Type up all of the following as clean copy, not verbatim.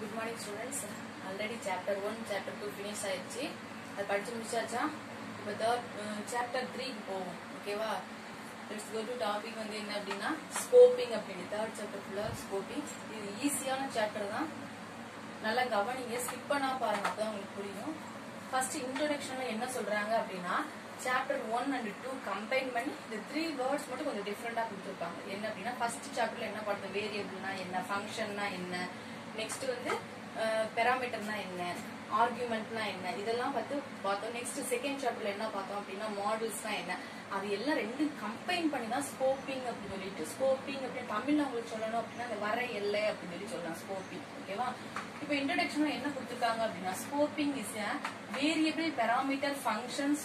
Good morning students. Already chapter 1, chapter 2 finish ஆயிடுச்சு. அது படிச்சு முடிச்சாச்சா? இப்போ chapter 3 போவோம். ஓகேவா? Let's go to topic வந்து என்ன அப்படின்னா scoping அப்படி. Third chapter full scoping. இது ஈஸியான chapter தான். நல்லா கவனிங்க, skip பண்ணா பாருங்க, அப்பதான் உங்களுக்கு புரியும். First introductionல என்ன சொல்றாங்க அப்படின்னா chapter 1 and 2 combine பண்ணி இந்த 3 words மட்டும் கொஞ்சம் டிஃபரெண்டா கொடுத்திருப்பாங்க. என்ன அப்படின்னா first chapterல என்ன பார்த்தோம், வேரியபிள்னா என்ன, ஃபங்க்ஷன்னா என்ன, நெக்ஸ்ட் வந்து பெராமீட்டர்னா என்ன, ஆர்குமெண்ட்னா என்ன, இதெல்லாம் பார்த்தோம். நெக்ஸ்ட் செகண்ட் சாப்டர்ல என்ன பார்த்தோம் அப்படின்னா மாடல்ஸ்னா என்ன, அது எல்லாம் ரெண்டும் கம்பைன் பண்ணி தான் ஸ்கோப்பிங் அப்படின்னு சொல்லிட்டு, ஸ்கோப்பிங் அப்படின்னு தமிழ்ல உங்களுக்கு சொல்லணும் அப்படின்னா அந்த வர எல்லை அப்படின்னு சொல்லி சொல்லலாம் ஸ்கோப்பிங். ஓகேவா? இப்போ இன்ட்ரோடக்ஷன்ல என்ன கொடுத்துருக்காங்க அப்படின்னா scoping is a variable parameter functions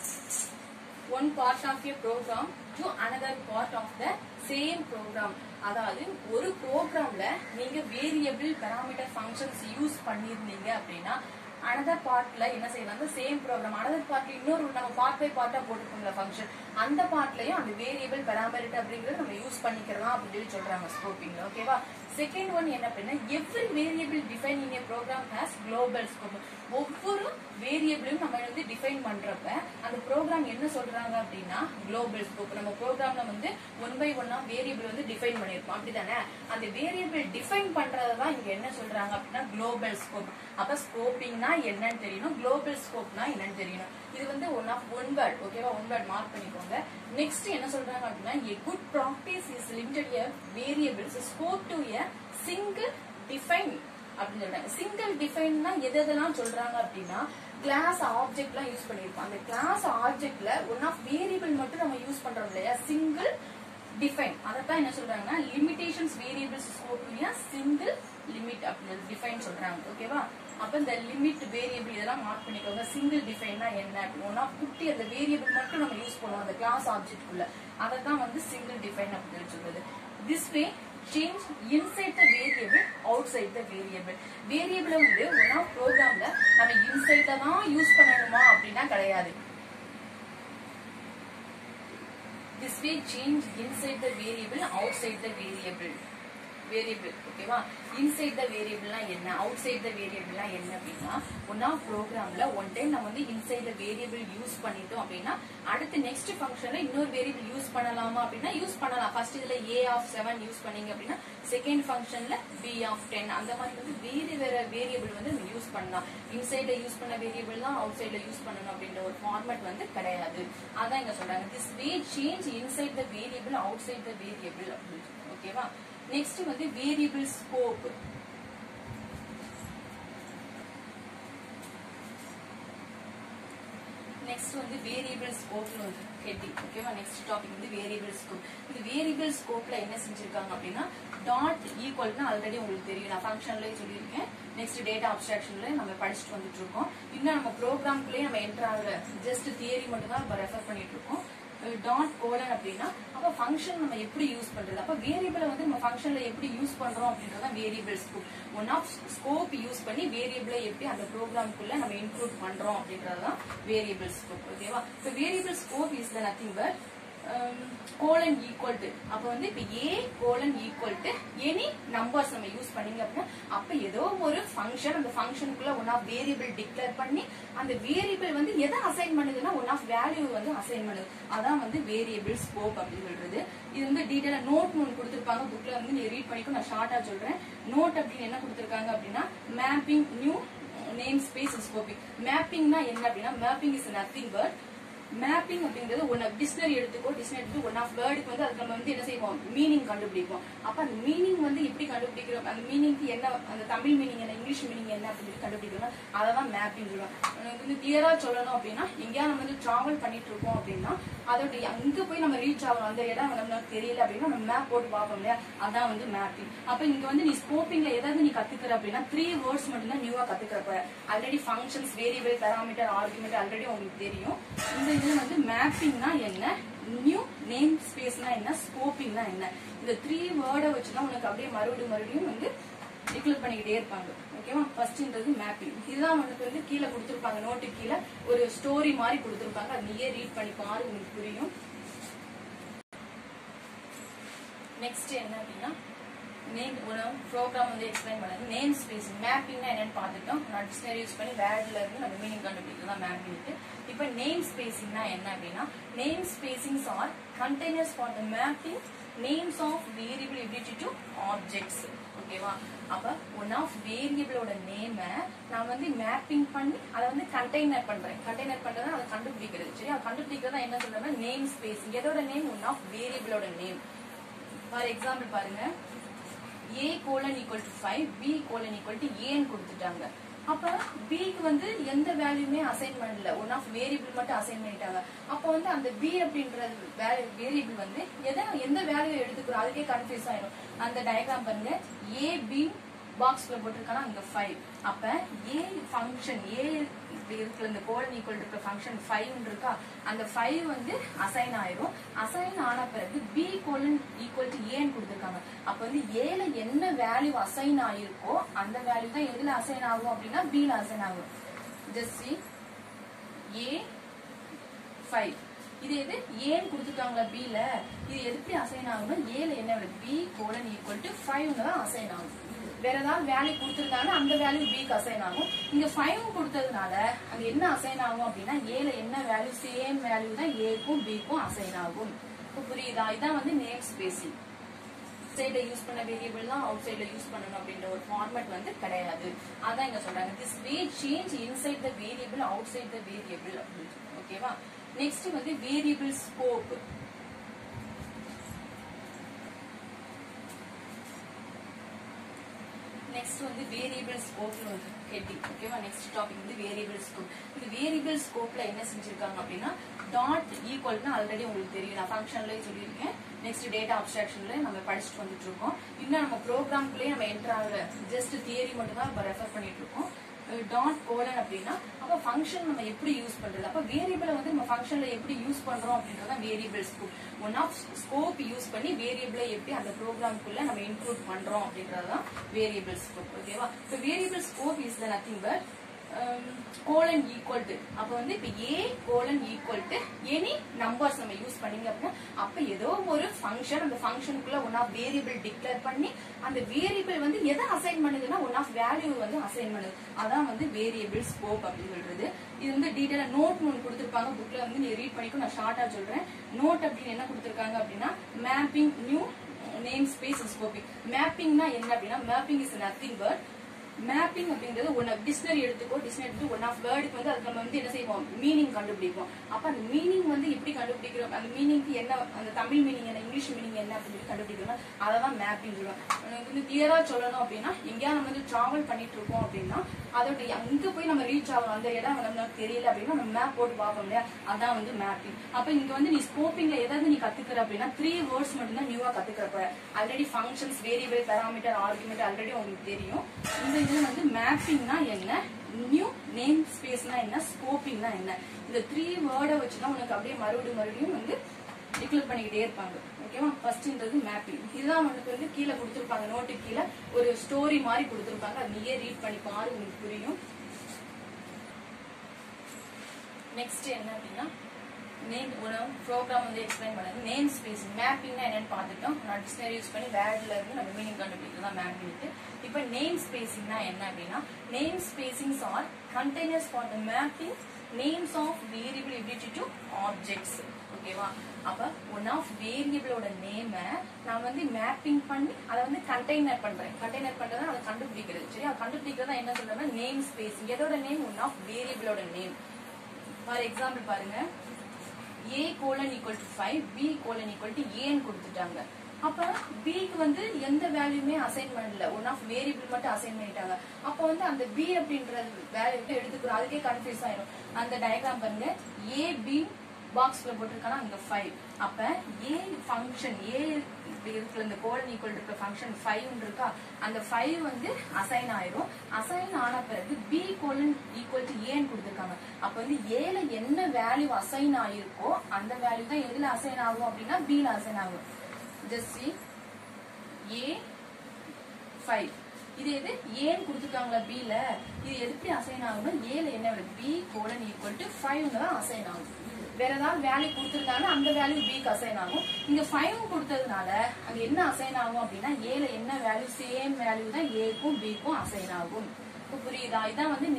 one part of a program to another part of the same program. அதாவது ஒரு ப்ரோக்ராம்ல நீங்க வேரியபிள் பாராமீட்டர் ஃபங்க்ஷன்ஸ் யூஸ் பண்ணிருந்தீங்க அப்படின்னா another பார்ட்ல என்ன செய்யலாம், சேம் ப்ரோக்ராம் another பார்ட்ல இன்னொரு நம்ம பார்ட் பை பார்ட்டா போட்டுருக்கோம்ல ஃபங்க்ஷன், அந்த பார்ட்லயும் அந்த வேரியபிள் பாராமீட்டர் அப்படிங்கறத நம்ம யூஸ் பண்ணிக்கலாம் அப்படின்னு சொல்லி சொல்றாங்க ஸ்கோப்பிங்ல. ஓகேவா? செகண்ட் ஒன் என்ன அப்படின்னா every variable define in a program has global scope. ஒவ்வொரு வேரியபிளும் நம்ம வந்து டிஃபைன் பண்றப்ப அந்த ப்ரோக்ராம் என்ன சொல்றாங்க அப்படின்னா குளோபல் ஸ்கோப். நம்ம ப்ரோக்ராம்ல வந்து ஒன் பை ஒன்னா வேரியபிள் வந்து டிஃபைன் பண்ணிருப்போம், அப்படிதானே? அந்த வேரியபிள் டிஃபைன் பண்றதுதான் இங்க என்ன சொல்றாங்க அப்படின்னா குளோபல் ஸ்கோப். அப்ப ஸ்கோப்பிங்னா என்னன்னு தெரியணும், குளோபல் ஸ்கோப்னா என்னன்னு தெரியணும். இது வந்து ஒன் வேர்ட். ஓகேவா? ஒன் வேர்ட் மார்க் பண்ணிக்கோங்க. நெக்ஸ்ட் என்ன சொல்றாங்க அப்படின்னா a good practice is limited a variables scope to a single define அப்படின்னு சொல்றாங்க. சிங்கிள் டிஃபைன்னா எதெல்லாம் சொல்றாங்க அப்படின்னா கிளாஸ் ஆப்ஜெக்ட்லாம் யூஸ் பண்ணிருப்போம். அந்த கிளாஸ் ஆப்ஜெக்ட்ல ஒன் ஆஃப் வேரியபிள் மட்டும் நம்ம யூஸ் பண்றோம் இல்லையா, சிங்கிள் டிஃபைன். அதத்தான் என்ன சொல்றாங்கன்னா limitations variables scope to a single limit அப்படின்னு டிஃபைன் சொல்றாங்க. ஓகேவா? அப்ப இந்த லிமிட் வேரியபிள் இதெல்லாம் மார்க் பண்ணிக்கோங்க. சிங்கிள் டிஃபைன்னா என்ன அப்படின்னு ஒன் ஆஃப் குட்டி அந்த வேரியபிள் மட்டும் நம்ம யூஸ் பண்ணுவோம் அந்த கிளாஸ் ஆப்ஜெக்ட்குள்ள, அதத்தான் வந்து சிங்கிள் டிஃபைன் அப்படின்னு சொல்றது. This way change inside the variable outside the variable. வேரியபிள வந்து ஒன் ஆஃப் ப்ரோக்ராம்ல நம்ம இன்சைட்ல தான் யூஸ் பண்ணணுமா அப்படின்னா கிடையாது. This way change inside the variable outside the variable. Variable. ஓகேவா? இன்சைட் த வேரியபிள்னா என்ன, அவுட் சைட் த வேரியபிள்னா என்ன அப்படின்னா ஒன் ஆஃப் ப்ரோக்ராம்ல ஒன் டைம் நம்ம வந்து இன்சைட் த வேரியபிள் யூஸ் பண்ணிட்டோம் அப்படின்னா அடுத்து நெக்ஸ்ட் ஃபங்க்ஷன்ல இன்னொரு வேரியபிள் யூஸ் பண்ணலாமா அப்படின்னா யூஸ் பண்ணலாம். ஃபர்ஸ்ட் இதுல a(7) யூஸ் பண்ணீங்க அப்படின்னா செகண்ட் ஃபங்க்ஷன்ல b(10) அந்த மாதிரி வந்து வேற வேரியபிள் வந்து நம்ம யூஸ் பண்ணலாம். இன்சைட்ல யூஸ் பண்ண வேரியபிள் தான் அவுட் சைட்ல யூஸ் பண்ணணும் அப்படின்ற ஒரு ஃபார்மேட் வந்து கிடையாது. அதான் இங்க சொல்றாங்க this way change inside the variable outside the variable அப்படின்னு. ஓகேவா? நெக்ஸ்ட் வந்து வேரியபிள் ஸ்கோப். நெக்ஸ்ட் வந்து வேரியபிள் ஸ்கோப்ல வந்து ஹெட்டிங். ஓகேவா? நெக்ஸ்ட் டாபிக் வந்து வேரியபிள் ஸ்கோப். இந்த வேரியபிள் ஸ்கோப்ல என்ன செஞ்சிருக்காங்க அப்படின்னா டாட் ஈக்குவல்னா ஆல்ரெடி உங்களுக்கு தெரியும், நான் ஃபங்க்ஷன்லயே சொல்லியிருக்கேன். நெக்ஸ்ட் டேட்டா அப்ஸ்ட்ராக்ஷன்ல நம்ம படிச்சுட்டு வந்துட்டு இருக்கோம். இன்னும் நம்ம ப்ரோக்ராம்குள்ளேயே நம்ம என்டர் ஆகல, ஜஸ்ட் தியரி மட்டும் தான் இப்ப ரெஃபர் பண்ணிட்டு இருக்கோம். டாட் கோலன் அப்படின்னா அப்ப ஃபங்க்ஷன் நம்ம எப்படி யூஸ் பண்றது, அப்ப வேரியபிளை வந்து நம்ம ஃபங்க்ஷன்ல எப்படி யூஸ் பண்றோம் அப்படின்றதான் variable scope. One of scope use பண்ணி வேரியபிளை எப்படி அந்த ப்ரோக்ராம்குள்ள நம்ம இன்க்ளூட் பண்றோம் அப்படின்றதுதான் வேரியபிள் ஸ்கோப். ஓகேவா? இப்ப variable scope is the nothing but colon equal to, அப்ப வந்து இப்ப a colon equal to any numbers நம்ம யூஸ் பண்ணீங்க அப்படின்னா அப்ப ஏதோ ஒரு ஃபங்க்ஷன், அந்த ஃபங்க்ஷனுக்குள்ள ஒன் ஆஃப் வேரியபிள் டிக்ளேர் பண்ணி அந்த வேரியபிள் வந்து எதை அசைன் பண்ணுதுன்னா ஒன் ஆஃப் வேல்யூ வந்து அசைன் பண்ணுது. அதான் வந்து வேரியபிள் ஸ்கோப் அப்படின்னு சொல்றது. இது வந்து டீடைலா நோட் ஒன்று கொடுத்திருப்பாங்க புக்ல, வந்து நீ ரீட் பண்ணிக்கோ, நான் ஷார்ட்டா சொல்றேன். நோட் அப்படின்னு என்ன கொடுத்திருக்காங்க அப்படின்னா mapping new name space scoping. மேப்பிங்னா என்ன அப்படின்னா mapping is nothing but mapping அப்படிங்கிறது ஒன் டிக்ஷனரி எடுத்துக்கோ, டிக்ஷனரி எடுத்து ஒன் ஆஃப் வேர்டுக்கு வந்து அதுக்கு நம்ம வந்து என்ன செய்வோம், மீனிங் கண்டுபிடிப்போம். அப்ப அந்த மீனிங் வந்து எப்படி கண்டுபிடிக்கிறோம், அந்த மீனிங்க்கு என்ன, அந்த தமிழ் மீனிங் என்ன, இங்கிலீஷ் மீனிங் என்ன அப்படின்னு கண்டுபிடிக்கிறோம், அததான் மேப்பிங் சொல்லுவோம். வந்து கிளியரா சொல்லணும் அப்படின்னா எங்கேயா நம்ம வந்து டிராவல் பண்ணிட்டு இருக்கோம் அப்படின்னா அதோட அங்க போய் நம்ம ரீச் ஆகணும், அந்த இடம் நம்மளுக்கு தெரியல அப்படின்னா நம்ம மேப் போட்டு பார்ப்போம் இல்லையா, அதான் வந்து மேப்பிங். அப்ப இங்க வந்து நீ ஸ்கோப்பிங்ல ஏதாவது நீ கத்துக்கிற அப்படின்னா 3 வேர்ட்ஸ் மட்டும் தான் நியூவா கத்துக்கிறப்ப. Already functions, variable, parameter, argument already உங்களுக்கு தெரியும். இந்த இதுல வந்து மேப்பிங்னா என்ன, நியூ நேம் ஸ்பேஸ்னா என்ன, ஸ்கோப்பிங்னா என்ன, இந்த 3 வேர்டை வச்சுதான் உனக்கு அப்படியே மறுபடியும் வந்து டிக்ளேர் பண்ணிக்கிட்டே இருப்பாங்க. ஓகேவா? ஃபர்ஸ்ட்ன்றது மேப்பிங். இதுதான் உனக்கு வந்து கீழே கொடுத்துருப்பாங்க, நோட்டு கீழே ஒரு ஸ்டோரி மாதிரி கொடுத்துருப்பாங்க, அது நீயே ரீட் பண்ணி பாரு, உங்களுக்கு புரியும். நெக்ஸ்ட் என்ன அப்படின்னா நேம் ப்ரோக்ராம் வந்து எக்ஸ்பிளைன் பண்ணது. நேம் ஸ்பேசிங் மேப்பிங்னா என்னன்னு பார்த்துட்டோம். நான் டிக்ஷனரி யூஸ் பண்ணி வேர்ட்ல இருந்து நம்ம மீனிங் கண்டுபிடிக்கலாம் மேப்பிங். இப்போ நேம் ஸ்பேசிங்னா என்ன அப்படின்னா name spacings are containers for the mapping names of variable ability to objects. ஓகேவா? அப்ப ஒன் ஆஃப் வேரியபிளோட நேமை நான் வந்து மேப்பிங் பண்ணி அதை வந்து கண்டெய்னர் பண்றேன். கண்டெய்னர் பண்றதா அதை கண்டுபிடிக்கிறது. சரி, அதை கண்டுபிடிக்கிறதா என்ன சொல்றேன்னா நேம் ஸ்பேசிங். எதோட நேம்? ஒன் ஆஃப் வேரியபிளோட நேம். ஃபார் எக்ஸாம்பிள் பாருங்க, a colon equal to 5 b colon equal to a ன்னு கொடுத்துட்டாங்க. அப்ப b க்கு வந்து எந்த வேல்யூமே அசைன் பண்ணல, ஒன் ஆஃப் வேரியபிள் மட்டும் அசைன் பண்ணிட்டாங்க. அப்ப வந்து அந்த b அப்படின்ற வேரியபிள் வந்து எந்த வேல்யூ எடுத்துக்கிறோம் அதுக்கே கன்ஃபியூஸ் ஆயிடும். அந்த டயக்ராம் பாருங்க, a b பாக்ஸ்ல போட்டிருக்கானா அங்க 5. அப்ப a ஃபங்க்ஷன் a இருக்கிற இந்த கோலன் ஈக்குவல் இருக்க ஃபங்க்ஷன் 5 இருக்கா, அந்த 5 வந்து அசைன் ஆயிரும். அசைன் ஆன பிறகு b colon equal to a ன்னு கொடுத்திருக்காங்க. அப்ப வந்து a ல என்ன வேல்யூ அசைன் ஆயிருக்கோ அந்த வேல்யூ தான் எதுல அசைன் ஆகும் அப்படின்னா b ல அசைன் ஆகும். ஜஸ்ட் see a 5 இது எது a ன்னு கொடுத்துட்டாங்களா b ல, இது எப்படி அசைன் ஆகும்னா a ல என்ன value b colon equal to 5 தான் அசைன் ஆகும். வேற ஏதாவது வேல்யூ கொடுத்திருந்தாங்கன்னா அந்த வேல்யூ b க்கு அசைன் ஆகும். இங்க 5 கொடுத்ததுனால அது என்ன அசைன் ஆகும் அப்படின்னா a ல என்ன வேல்யூ சேம் வேல்யூ தான் a க்கும் b க்கும் அசைன் ஆகும். புரியுதா? இதான் வந்து நேம் ஸ்பேசிங். சைட்ல யூஸ் பண்ண வேரியபிள் தான் அவுட் சைட்ல யூஸ் பண்ணணும் அப்படின்ற ஒரு ஃபார்மேட் வந்து கிடையாது. அதான் இங்க சொல்றாங்க, this way change inside the variable outside the variable அப்படின்னு. ஓகேவா? நெக்ஸ்ட் வந்து வேரியபிள் ஸ்கோப். நெக்ஸ்ட் வந்து வேரியபிள் ஸ்கோப்ல வந்து ஹெட்டிங். ஓகேவா? நெக்ஸ்ட் டாபிக் வந்து வேரியபிள் ஸ்கோப். இந்த வேரியபிள் ஸ்கோப்ல என்ன செஞ்சிருக்காங்க அப்படின்னா டாட் ஈக்குவல்னா ஆல்ரெடி உங்களுக்கு தெரியும், நான் ஃபங்க்ஷன்லயே சொல்லியிருக்கேன். நெக்ஸ்ட் டேட்டா அப்ஸ்ட்ராக்ஷன்ல நம்ம படிச்சுட்டு வந்துட்டு இருக்கோம். இன்னும் நம்ம ப்ரோக்ராம்குள்ளேயே நம்ம என்டர் ஆகல, ஜஸ்ட் தியரி மட்டும் தான் நம்ம ரெஃபர் பண்ணிட்டு இருக்கோம். டாட் கோலன் அப்படின்னா அப்ப ஃபங்க்ஷன் நம்ம எப்படி யூஸ் பண்றது, அப்ப வேரியபிளை வந்து நம்ம ஃபங்க்ஷன்ல எப்படி யூஸ் பண்றோம் அப்படின்றத variable scope. One of scope use பண்ணி வேரியபிளை எப்படி அந்த ப்ரோக்ராம்குள்ள நம்ம இன்க்ளூட் பண்றோம் அப்படின்றதுதான் வேரியபிள் ஸ்கோப். ஓகேவா? இப்போ variable scope is the nothing but colon equal to, அப்ப வந்து இப்ப a colon equal to any numbers நம்ம யூஸ் பண்ணீங்க அப்படின்னா அப்ப ஏதோ ஒரு ஃபங்க்ஷன், அந்த ஃபங்க்ஷனுக்குள்ள ஒன் ஆஃப் வேரியபிள் டிக்ளேர் பண்ணி அந்த வேரியபிள் வந்து எதை அசைன் பண்ணுதுன்னா ஒன் ஆஃப் வேல்யூ வந்து அசைன் பண்ணுது. அதான் வந்து வேரியபிள் ஸ்கோப் அப்படின்னு சொல்றது. இது வந்து டீடைலா நோட் ஒன்று கொடுத்திருப்பாங்க புக்ல, வந்து நீ ரீட் பண்ணிக்கோ. நான் ஷார்ட்டா சொல்றேன். நோட் அப்படின்னு என்ன கொடுத்திருக்காங்க அப்படின்னா mapping new name space scoping. மேப்பிங்னா என்ன அப்படின்னா mapping is nothing but mapping அப்படிங்கிறது ஒன் டிக்ஷனரி எடுத்துக்கோ. டிக்ஷனரி எடுத்து ஒன் ஆஃப் வேர்டுக்கு வந்து அதுக்கு நம்ம வந்து என்ன செய்வோம், மீனிங் கண்டுபிடிப்போம். அப்ப அந்த மீனிங் வந்து எப்படி கண்டுபிடிக்கிறோம், அந்த மீனிங்க்கு என்ன, அந்த தமிழ் மீனிங் என்ன, இங்கிலீஷ் மீனிங் என்ன அப்படின்னு கண்டுபிடிக்கிறோம். அதான் மேப்பிங் சொல்லுவோம். வந்து கிளியரா சொல்லணும் அப்படின்னா எங்கேயா நம்ம வந்து டிராவல் பண்ணிட்டு இருக்கோம் அப்படின்னா அதோட அங்க போய் நம்ம ரீச் ஆகணும், அந்த இடம் நமக்கு தெரியல அப்படின்னா நம்ம மேப் போட்டு பார்ப்போம் இல்லையா, அதான் வந்து மேப்பிங். அப்ப இங்க வந்து நீ ஸ்கோப்பிங்ல ஏதாவது நீ கத்துக்கிற அப்படின்னா 3 வேர்ட்ஸ் மட்டும் தான் நியூவா கத்துக்கிறப்ப. Already functions, variable, parameter, argument already உங்களுக்கு தெரியும். இந்த இதுல வந்து மேப்பிங்னா என்ன, நியூ நேம் ஸ்பேஸ்னா என்ன, ஸ்கோப்பிங்னா என்ன, இந்த 3 வேர்டை வச்சுதான் உனக்கு அப்படியே மறுபடியும் வந்து டிக்ளேர் பண்ணிக்கிட்டே இருப்பாங்க. ஓகேவா? ஃபர்ஸ்ட்ன்றது மேப்பிங். இதுதான் உனக்கு வந்து கீழே கொடுத்துருப்பாங்க, நோட்டு கீழே ஒரு ஸ்டோரி மாதிரி கொடுத்துருப்பாங்க. அது நீயே ரீட் பண்ணி பாரு, உங்களுக்கு புரியும். நெக்ஸ்ட் என்ன அப்படின்னா நேம் ப்ரோக்ராம் வந்து எக்ஸ்பிளைன் பண்ணது. நேம் ஸ்பேசிங் மேப்பிங்னா என்னன்னு பார்த்துட்டோம். நான் டிக்ஷனரி யூஸ் பண்ணி வேர்ட்ல இருந்து நம்ம மீனிங் கண்டுபிடிக்கலாம் மேப்பிங். இப்போ நேம் ஸ்பேசிங்னா என்ன அப்படின்னா name spacings are containers for the mapping names of variable ability to objects. ஓகேவா? அப்ப ஒன் ஆஃப் வேரியபிளோட நேமை நான் வந்து மேப்பிங் பண்ணி அதை வந்து கண்டெய்னர் பண்றேன். கண்டெய்னர் பண்றதா அதை கண்டுபிடிக்கிறது. சரி, அதை கண்டுபிடிக்கிறதா என்ன சொல்றேன்னா நேம் ஸ்பேசிங். எதோட நேம்? ஒன் ஆஃப் வேரியபிளோட நேம். ஃபார் எக்ஸாம்பிள் பாருங்க, a colon equal to 5 b colon equal to a ன்னு கொடுத்துட்டாங்க. அப்ப b க்கு வந்து எந்த வேல்யூமே அசைன் பண்ணல, ஒன் ஆஃப் வேரியபிள் மட்டும் அசைன் பண்ணிட்டாங்க. அப்ப வந்து அந்த b அப்படின்ற வேல்யூ எடுத்துக்கிறோம், அதுக்கே கன்ஃபியூஸ் ஆயிடும். அந்த டயக்ராம் பாருங்க, a b பாக்ஸ்ல போட்டிருக்கானா அங்க 5. அப்ப a ஃபங்க்ஷன் a இருக்கிற இந்த கோலன் ஈக்குவல் இருக்க ஃபங்க்ஷன் 5 இருக்கா, அந்த 5 வந்து அசைன் ஆயிரும். அசைன் ஆன பிறகு b colon equal to a ன்னு கொடுத்திருக்காங்க. அப்ப வந்து a ல என்ன வேல்யூ அசைன் ஆயிருக்கோ அந்த வேல்யூ தான் எதுல அசைன் ஆகும் அப்படின்னா b ல அசைன் ஆகும். ஜஸ்ட் see a 5 இது எது a ன்னு கொடுத்துட்டாங்களா b ல, இது எப்படி அசைன் ஆகும்னா a ல என்ன b கோலன் ஈக்குவல் டு 5 தான் அசைன் ஆகும். வேற ஏதாவது வேல்யூ கொடுத்திருந்தாலும் அந்த வேல்யூ பிக்கு அசைன் ஆகும். இங்க 5 கொடுத்ததுனால அங்க என்ன அசைன் ஆகும் அப்படின்னா ஏல என்ன வேல்யூ சேம் வேல்யூ தான் ஏக்கும் பிக்கும் அசைன் ஆகும். புரியுதா? இதான் வந்து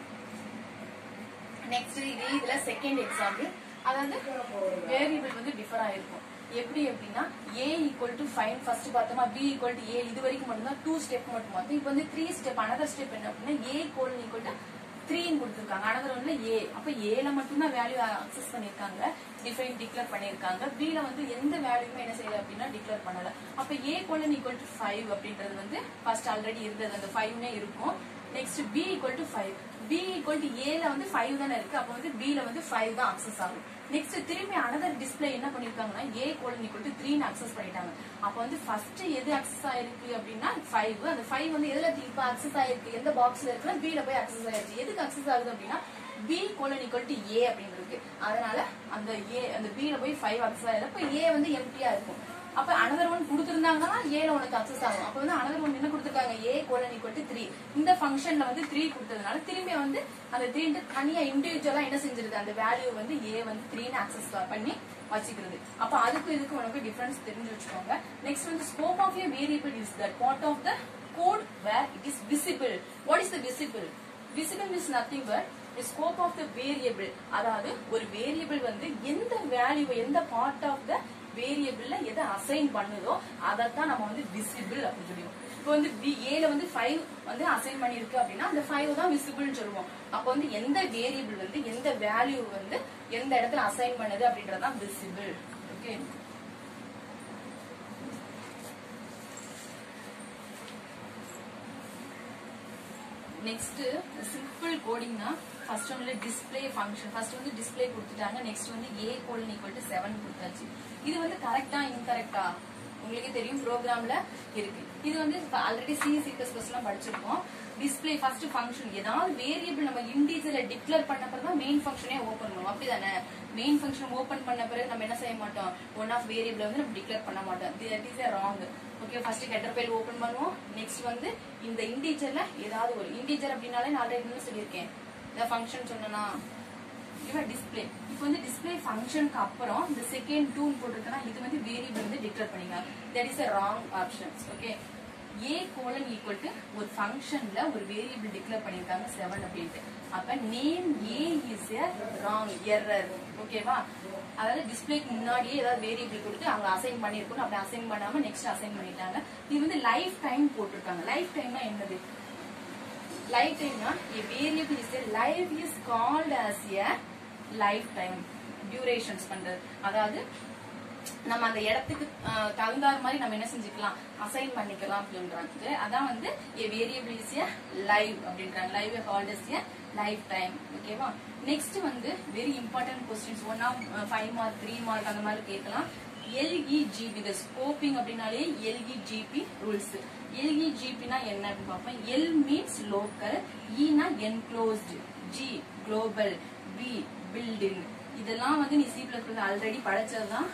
நெக்ஸ்ட் இதுல செகண்ட் எக்ஸாம்பிள். அதாவது வேரியபிள் வந்து டிஃபர் ஆயிருக்கும். எப்படி அப்படின்னா a equal to 5 ஃபர்ஸ்ட் பார்த்தோமா, b equal to a இது வரைக்கும் மட்டும்தான் 2 ஸ்டெப் மட்டும் பார்த்தோம். இப்போ வந்து 3 ஸ்டெப் அனதர் ஸ்டெப் என்ன அப்படின்னா a equal to 3 ன்னு கொடுத்துருக்காங்க. அனதர் ஒன்ல a. அப்ப a ல மட்டும்தான் வேல்யூ அக்சஸ் பண்ணிருக்காங்க, டிக்ளேர் பண்ணிருக்காங்க. b ல வந்து எந்த வேல்யூமே என்ன செய்யல அப்படின்னா டிக்ளேர் பண்ணல. அப்ப a equal to 5 அப்படின்றது வந்து ஃபர்ஸ்ட் ஆல்ரெடி இருந்தது, அந்த 5னே இருக்கும். Next b equal to 5. b equal to a ல வந்து 5 தானே இருக்கு. அப்ப வந்து b ல வந்து 5 தான் அக்சஸ் ஆகும். நெக்ஸ்ட் திரும்பி அனதர் டிஸ்ப்ளே என்ன பண்ணிருக்காங்கன்னா a equal to 3 ன்னு அக்சஸ் பண்ணிட்டாங்க. அப்ப வந்து ஃபர்ஸ்ட் எது அக்சஸ் ஆயிருக்கு அப்படின்னா 5. அந்த 5 வந்து எதுல இப்ப அக்சஸ் ஆயிருக்கு, எந்த பாக்ஸ்ல இருக்குன்னா b ல போய் அக்சஸ் ஆயிருக்கு. எதுக்கு அக்சஸ் ஆகுது அப்படின்னா b equal to a அப்படிங்கிறது. அதனால அந்த a அந்த b ல போய் 5 அக்சஸ் ஆயிருக்கு. அப்ப a வந்து எம்டியா இருக்கும். அப்ப அனதர் ஒன் கொடுத்திருந்தாங்கன்னா a ல உனக்கு அக்சஸ் ஆகும். அப்ப வந்து அனதர் ஒன் என்ன கொடுத்திருக்காங்க, a equal to 3. இந்த ஃபங்க்ஷன்ல வந்து 3 கொடுத்ததுனால திரும்பி வந்து அந்த 3 தனியா இண்டிவிஜுவலா என்ன செஞ்சிருது, அந்த வேல்யூ வந்து a வந்து 3 ன்னு அக்சஸ் பண்ணி வச்சுக்கிறது. அப்ப அதுக்கு இதுக்கு உனக்கு டிஃபரன்ஸ் தெரிஞ்சு வச்சுக்கோங்க. நெக்ஸ்ட் வந்து scope of a variable is that part of the code where it is visible. What is the visible? Visible is nothing but the scope of the variable. அதாவது ஒரு வேரியபிள் வந்து எந்த வேல்யூ எந்த part of the வேரியபிள்ல எதை assign பண்ணுதோ அதைத்தான் நம்ம வந்து விசிபிள் அப்படின்னு சொல்லுவோம். இப்போ வந்து a ல வந்து 5 வந்து அசைன் பண்ணிருக்கு அப்படின்னா அந்த 5 தான் விசிபிள்னு சொல்லுவோம். அப்போ வந்து எந்த வேரியபிள் வந்து எந்த வேல்யூ வந்து எந்த இடத்துல அசைன் பண்ணுது அப்படின்றதான் விசிபிள். ஓகே, நெக்ஸ்ட் சிம்பிள் கோடிங்னா ஃபர்ஸ்ட் ஒன்ல டிஸ்ப்ளே ஃபங்க்ஷன். ஃபர்ஸ்ட் வந்து டிஸ்ப்ளே கொடுத்துட்டாங்க. நெக்ஸ்ட் வந்து a equal to 7 கொடுத்தாச்சு. இது வந்து கரெக்டா இன்கரெக்டா உங்களுக்கு தெரியும், ப்ரோக்ராம்ல இருக்கு. இது வந்து ஆல்ரெடி C++ எல்லாம் படிச்சிருக்கோம். டிஸ்ப்ளே ஃபர்ஸ்ட் ஃபங்க்ஷன் ஏதாவது வேரியபிள் நம்ம இன்டிஜர்ல டிக்ளேர் பண்ண பிறகு தான் மெயின் ஃபங்க்ஷனே ஓபன் பண்ணுவோம். அப்படிதானே? மெயின் ஃபங்க்ஷன் ஓபன் பண்ண பிறகு நம்ம என்ன செய்ய மாட்டோம், ஒன் ஆஃப் வேரியபிள் வந்து நம்ம டிக்ளேர் பண்ண மாட்டோம். That is wrong. Okay, first header file open பண்ணுவோம். நெக்ஸ்ட் வந்து இந்த இன்டிஜர்ல ஏதாவது ஒரு இன்டிஜர் அப்படினாலே நான் ஆல்ரெடி என்ன சொல்லியிருக்கேன், இந்த ஃபங்க்ஷன் சொன்னா டிஸ்ப்ளே. இப்போ வந்து டிஸ்ப்ளே ஃபங்க்ஷனுக்கு அப்புறம் இந்த செகண்ட் 2 போட்டிருக்கனா இது வந்து வேரியபிள் வந்து டிக்ளேர் பண்ணிக்கலாம். That is a wrong options. Okay, a equal to ஒரு ஃபங்க்ஷன்ல ஒரு வேரியபிள் டிக்ளேர் பண்ணிருக்காங்க 7 அப்படின்ட்டு. அப்ப name a is a wrong error. ஓகேவா? அதாவது டிஸ்ப்ளேக்கு முன்னாடியே ஏதாவது வேரியபிள் கொடுத்து அவங்க அசைன் பண்ணிருக்கணும். அப்படி அசைன் பண்ணாம நெக்ஸ்ட் அசைன் பண்ணிட்டாங்க. இது வந்து லைஃப் டைம் போட்டிருக்காங்க. லைஃப் டைம்னா என்னது? லைஃப் டைம்னா a variable is a life is called as a lifetime. Durations பண்றது, அதாவது நம்ம அந்த இடத்துக்கு தகுந்தார் மாதிரி நம்ம என்ன செஞ்சுக்கலாம், அசைன் பண்ணிக்கலாம் அப்படின்றாங்க. அதான் வந்து a variable is a live அப்படின்றாங்க. live called as a lifetime. ஓகேவா? நெக்ஸ்ட் வந்து very important questions 1 of 5 mark 3 mark அந்த மாதிரி கேட்கலாம். LEGP இந்த ஸ்கோப்பிங் அப்படினாலே LEGP ரூல்ஸ். LEGP னா என்ன அப்படின்னு பார்ப்போம். L means local, E னா enclosed, G global, B building. இதெல்லாம் வந்து நீ C++ ஆல்ரெடி படிச்சதுதான்.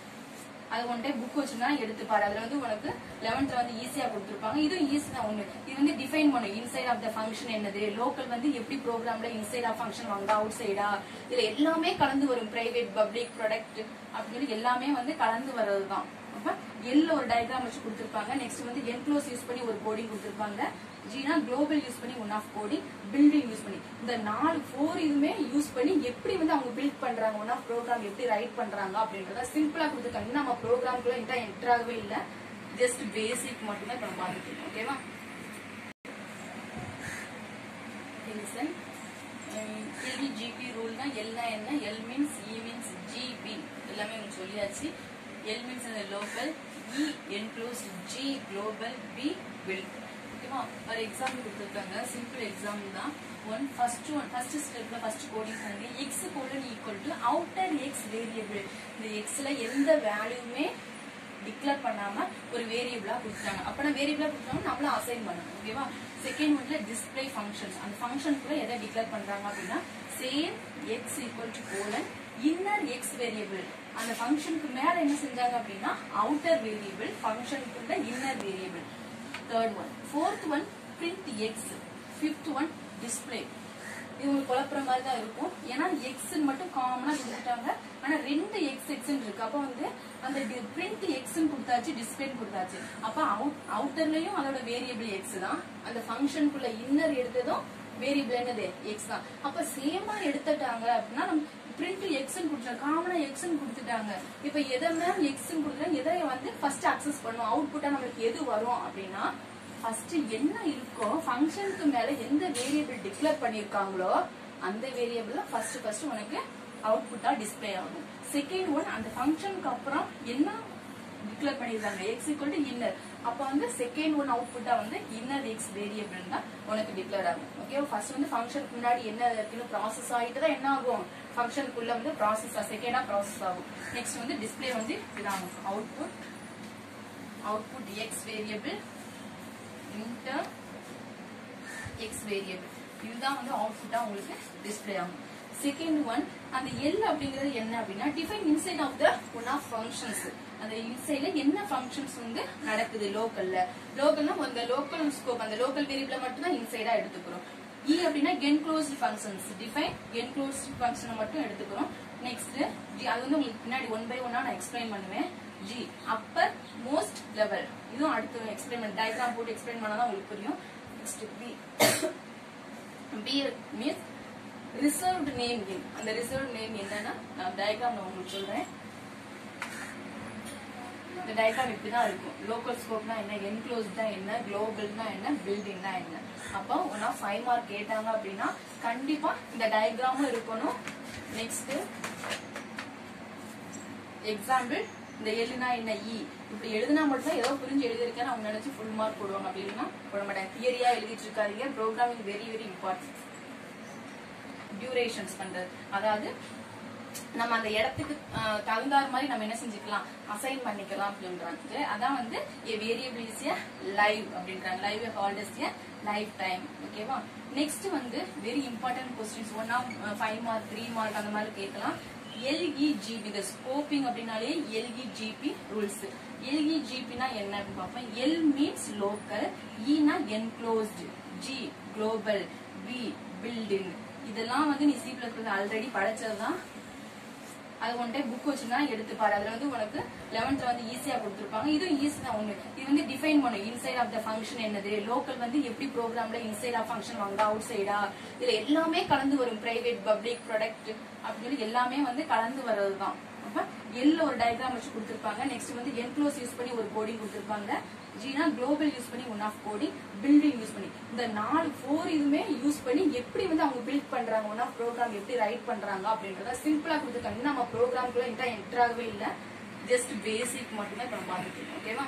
அது ஒன் டைம் புக் வச்சுனா எடுத்து பாரு. அதுல வந்து உனக்கு 11th வந்து ஈஸியா கொடுத்திருப்பாங்க. இதுவும் ஈஸி தான். ஒண்ணு இது வந்து டிஃபைன் பண்ணும். இன்சைட் ஆஃப் த ஃபங்க்ஷன் என்னது, லோக்கல் வந்து எப்படி ப்ரோக்ராம்ல இன்சைட் ஆஃப் ஃபங்க்ஷன் வாங்க, அவுட் சைடா, இதுல எல்லாமே கலந்து வரும். பிரைவேட், பப்ளிக், ப்ராடக்ட் அப்படின்னு எல்லாமே வந்து கலந்து வர்றதுதான். அப்ப எல்ல ஒரு டயக்ராம் வச்சு கொடுத்திருப்பாங்க. நெக்ஸ்ட் வந்து என்க்ளோஸ் யூஸ் பண்ணி ஒரு கோடிங் கொடுத்திருப்பாங்க. ஜீனா குளோபல் யூஸ் பண்ணி one of coding, building use பண்ணி இந்த 4 இதுமே யூஸ் பண்ணி எப்படி வந்து அவங்க பில்ட் பண்றாங்க, ஒன் ஆஃப் ப்ரோக்ராம் எப்படி ரைட் பண்றாங்க அப்படின்றத சிம்பிளா கொடுத்துருக்காங்க. நம்ம ப்ரோக்ராம்குள்ள இந்த என்டர் ஆகவே இல்லை, ஜஸ்ட் பேசிக் மட்டும் தான் இப்ப நம்ம பார்த்துருக்கோம். ஓகேவா? LEGP ரூல் தான். எல்னா என்ன, L means, E means, GB எல்லாமே உங்களுக்கு சொல்லியாச்சு. L means local, E enclosed, G global, B built. ஓகேவா? ஒரு எக்ஸாம்பிள் கொடுத்துருக்காங்க. சிம்பிள் எக்ஸாம்பிள் தான். ஃபர்ஸ்ட் ஸ்டெப்ல ஃபர்ஸ்ட் கோடிங் பண்ணி x equal to outer X variable. இந்த எக்ஸ்ல எந்த வேல்யூமே டிக்ளேர் பண்ணாம ஒரு வேரியபிளா கொடுத்தாங்க. அப்பனா வேரியபிளா கொடுத்தாங்க நம்மள அசைன் பண்ணணும். ஓகேவா? செகண்ட் ஒன்ல டிஸ்ப்ளே ஃபங்க்ஷன்ஸ். அந்த ஃபங்க்ஷனுக்குள்ள எதை டிக்ளேர் பண்றாங்க அப்படின்னா same X equal to colon inner X variable. அந்த ஃபங்க்ஷனுக்கு மேல என்ன செஞ்சாங்க அப்படின்னா அவுட்டர் வேரியபிள், ஃபங்க்ஷனுக்குள்ள inner variable. Third one, fourth one print x, fifth one display. இது உங்களுக்கு குழப்பற மாதிரி தான் இருக்கும். ஏன்னா எக்ஸ் மட்டும் காமனா கொடுத்துட்டாங்க, ஆனா 2 எக்ஸ் இருக்கு. அப்ப வந்து அந்த பிரிண்ட் எக்ஸ் கொடுத்தாச்சு, டிஸ்பிளே கொடுத்தாச்சு. அப்ப அவுட்டர்லயும் அதோட வேரியபிள் எக்ஸ் தான், அந்த ஃபங்க்ஷனுக்குள்ள இன்னர் எடுத்ததும் வேரியபிள் என்னது எக்ஸ் தான். அப்ப சேமா எடுத்துட்டாங்க அப்படின்னா நம்ம பிரிண்ட் எக்ஸ் கொடுத்துட்டாங்க, காமனா எக்ஸ் கொடுத்துட்டாங்க. இப்ப எதை மேம் எக்ஸ் கொடுத்துட்டாங்க, எதை வந்து ஃபர்ஸ்ட் அக்சஸ் பண்ணுவோம், அவுட்புட்டா நம்மளுக்கு எது வரும் அப்படின்னா ஃபர்ஸ்ட் என்ன இருக்கோ ஃபங்க்ஷனுக்கு மேல எந்த வேரியபிள் டிக்ளேர் பண்ணிருக்காங்களோ அந்த வேரியபிள் ஃபர்ஸ்ட் உனக்கு அவுட்புட்டா டிஸ்பிளே ஆகும். செகண்ட் ஒன் அந்த ஃபங்க்ஷனுக்கு அப்புறம் என்ன டிக்ளேர் பண்ணிருக்காங்க எக்ஸ் ஈக்குவல் டு இன்னர், அப்ப வந்து செகண்ட் ஒன் அவுட்புட்டா வந்து இன்னர் எக்ஸ் வேரியபிள் தான் உனக்கு டிக்ளேர் ஆகும். ஓகே, ஃபர்ஸ்ட் வந்து ஃபங்க்ஷனுக்கு முன்னாடி என்ன இருக்குன்னு ப்ராசஸ் ஆகிட்டு தான் என்ன ஆகும் ஃபங்க்ஷனுக்குள்ள வந்து ப்ராசஸ் செகண்டா ப்ராசஸ் ஆகும். நெக்ஸ்ட் வந்து டிஸ்பிளே வந்து இதாகும் output X variable inter X variable, இதுதான் வந்து அவுட்புட்டா உங்களுக்கு டிஸ்பிளே ஆகும். செகண்ட் ஒன் அந்த எல் அப்படிங்கிறது என்ன அப்படின்னா define inside of the one of functions, அந்த இன்சைட்ல என்ன ஃபங்க்ஷன்ஸ் வந்து நடக்குது லோக்கல்னா அந்த லோக்கல் ஸ்கோப், அந்த லோக்கல் வேரியபிளை மட்டும் தான் இன்சைடா எடுத்துக்கிறோம். இ அப்படின்னா என்க்ளோஸ்ட் ஃபங்க்ஷன்ஸ், டிஃபைன் என்க்ளோஸ்ட் ஃபங்க்ஷனை மட்டும் எடுத்துக்கிறோம். நெக்ஸ்ட் ஜி, அது வந்து உங்களுக்கு பின்னாடி 1 by 1 நான் எக்ஸ்பிளைன் பண்ணுவேன். ஜி அப்பர் மோஸ்ட் லெவல், இதுவும் அடுத்து எக்ஸ்பிளைன் டயக்ராம் போட்டு எக்ஸ்பிளைன் பண்ணாதான் உங்களுக்கு புரியும். Next B, B means reserved name. அந்த ரிசர்வ்டு நேம் என்னன்னா நான் டயக்ராம் உங்களுக்கு சொல்றேன். இந்த டயக்ராம் இப்படிதான் இருக்கும். லோக்கல் ஸ்கோப்னா என்ன, என்க்ளோஸ்ட்னா என்ன, குளோபல்னா என்ன, பில்டிங்னா என்ன. அப்போ 1 of 5 மார்க் கேட்டாங்க அப்படின்னா கண்டிப்பா இந்த டயக்ராமும் இருக்கணும். நெக்ஸ்ட் எக்ஸாம்பிள், இந்த எல்னா என்ன இ இப்படி எழுதினா மட்டும் ஏதோ புரிஞ்சு எழுதிருக்கேன் அவங்க நினைச்சு ஃபுல் மார்க் போடுவாங்க, அப்படி இல்லைன்னா போட மாட்டாங்க. தியரியா எழுதிட்டு இருக்காதீங்க. Programming very very important. Durations பண்றது, அதாவது நம்ம அந்த இடத்துக்கு தகுந்தாறு மாதிரி நம்ம என்ன செஞ்சுக்கலாம், அசைன் பண்ணிக்கலாம் அப்படின்றாங்க. அதான் வந்து வேரியபிள் இஸ் எ லைவ் அப்படின்றாங்க. Live halt is a lifetime. ஓகேவா. நெக்ஸ்ட் வந்து very important questions 1 of 5 mark 3 mark அந்த மாதிரி கேட்கலாம். எல்இஜிபி, இந்த ஸ்கோப்பிங் அப்படின்னாலே எல்இஜிபி ரூல்ஸ். எல்இஜிபினா என்ன அப்படின்னு பார்ப்போம். எல் மீன்ஸ் லோக்கல், இனா enclosed, G global, B building. இதெல்லாம் வந்து நீ C++ ஆல்ரெடி படிச்சதுதான். அது ஒன் டைம் புக் வச்சுன்னா எடுத்து பாரு. அதுல வந்து உனக்கு 11th வந்து ஈஸியா கொடுத்துருப்பாங்க. இதுவும் ஈஸி தான். ஒண்ணு இது வந்து டிஃபைன் பண்ணும். இன்சைட் ஆஃப் த ஃபங்க்ஷன் என்னது, லோக்கல் வந்து எப்படி ப்ரோக்ராம்ல இன்சைட் ஆஃப் ஃபங்க்ஷன் வாங்க, அவுட் சைடா, இதுல எல்லாமே கலந்து வரும். பிரைவேட், பப்ளிக், ப்ராடக்ட் அப்படின்னு எல்லாமே வந்து கலந்து வர்றதுதான். அப்ப எல்ல ஒரு டயக்ராம் வச்சு கொடுத்துருப்பாங்க. நெக்ஸ்ட் வந்து என்க்ளோஸ் யூஸ் பண்ணி ஒரு கோடிங் கொடுத்துருப்பாங்க. ஜினா குளோபல் யூஸ் பண்ணி 1 of கோடிங், பில்டிங் யூஸ் பண்ணி இந்த 4 இதுமே யூஸ் பண்ணி எப்படி வந்து அவங்க பில்ட் பண்றாங்க, 1 of ப்ரோக்ராம் எப்படி ரைட் பண்றாங்க அப்படின்றத சிம்பிளா கொடுத்துருக்காங்க. நம்ம ப்ரோக்ராம்குள்ள என்டர் ஆகவே இல்லை, ஜஸ்ட் பேசிக் மட்டுமே இப்ப நம்ம பார்த்துக்கணும். ஓகேவா.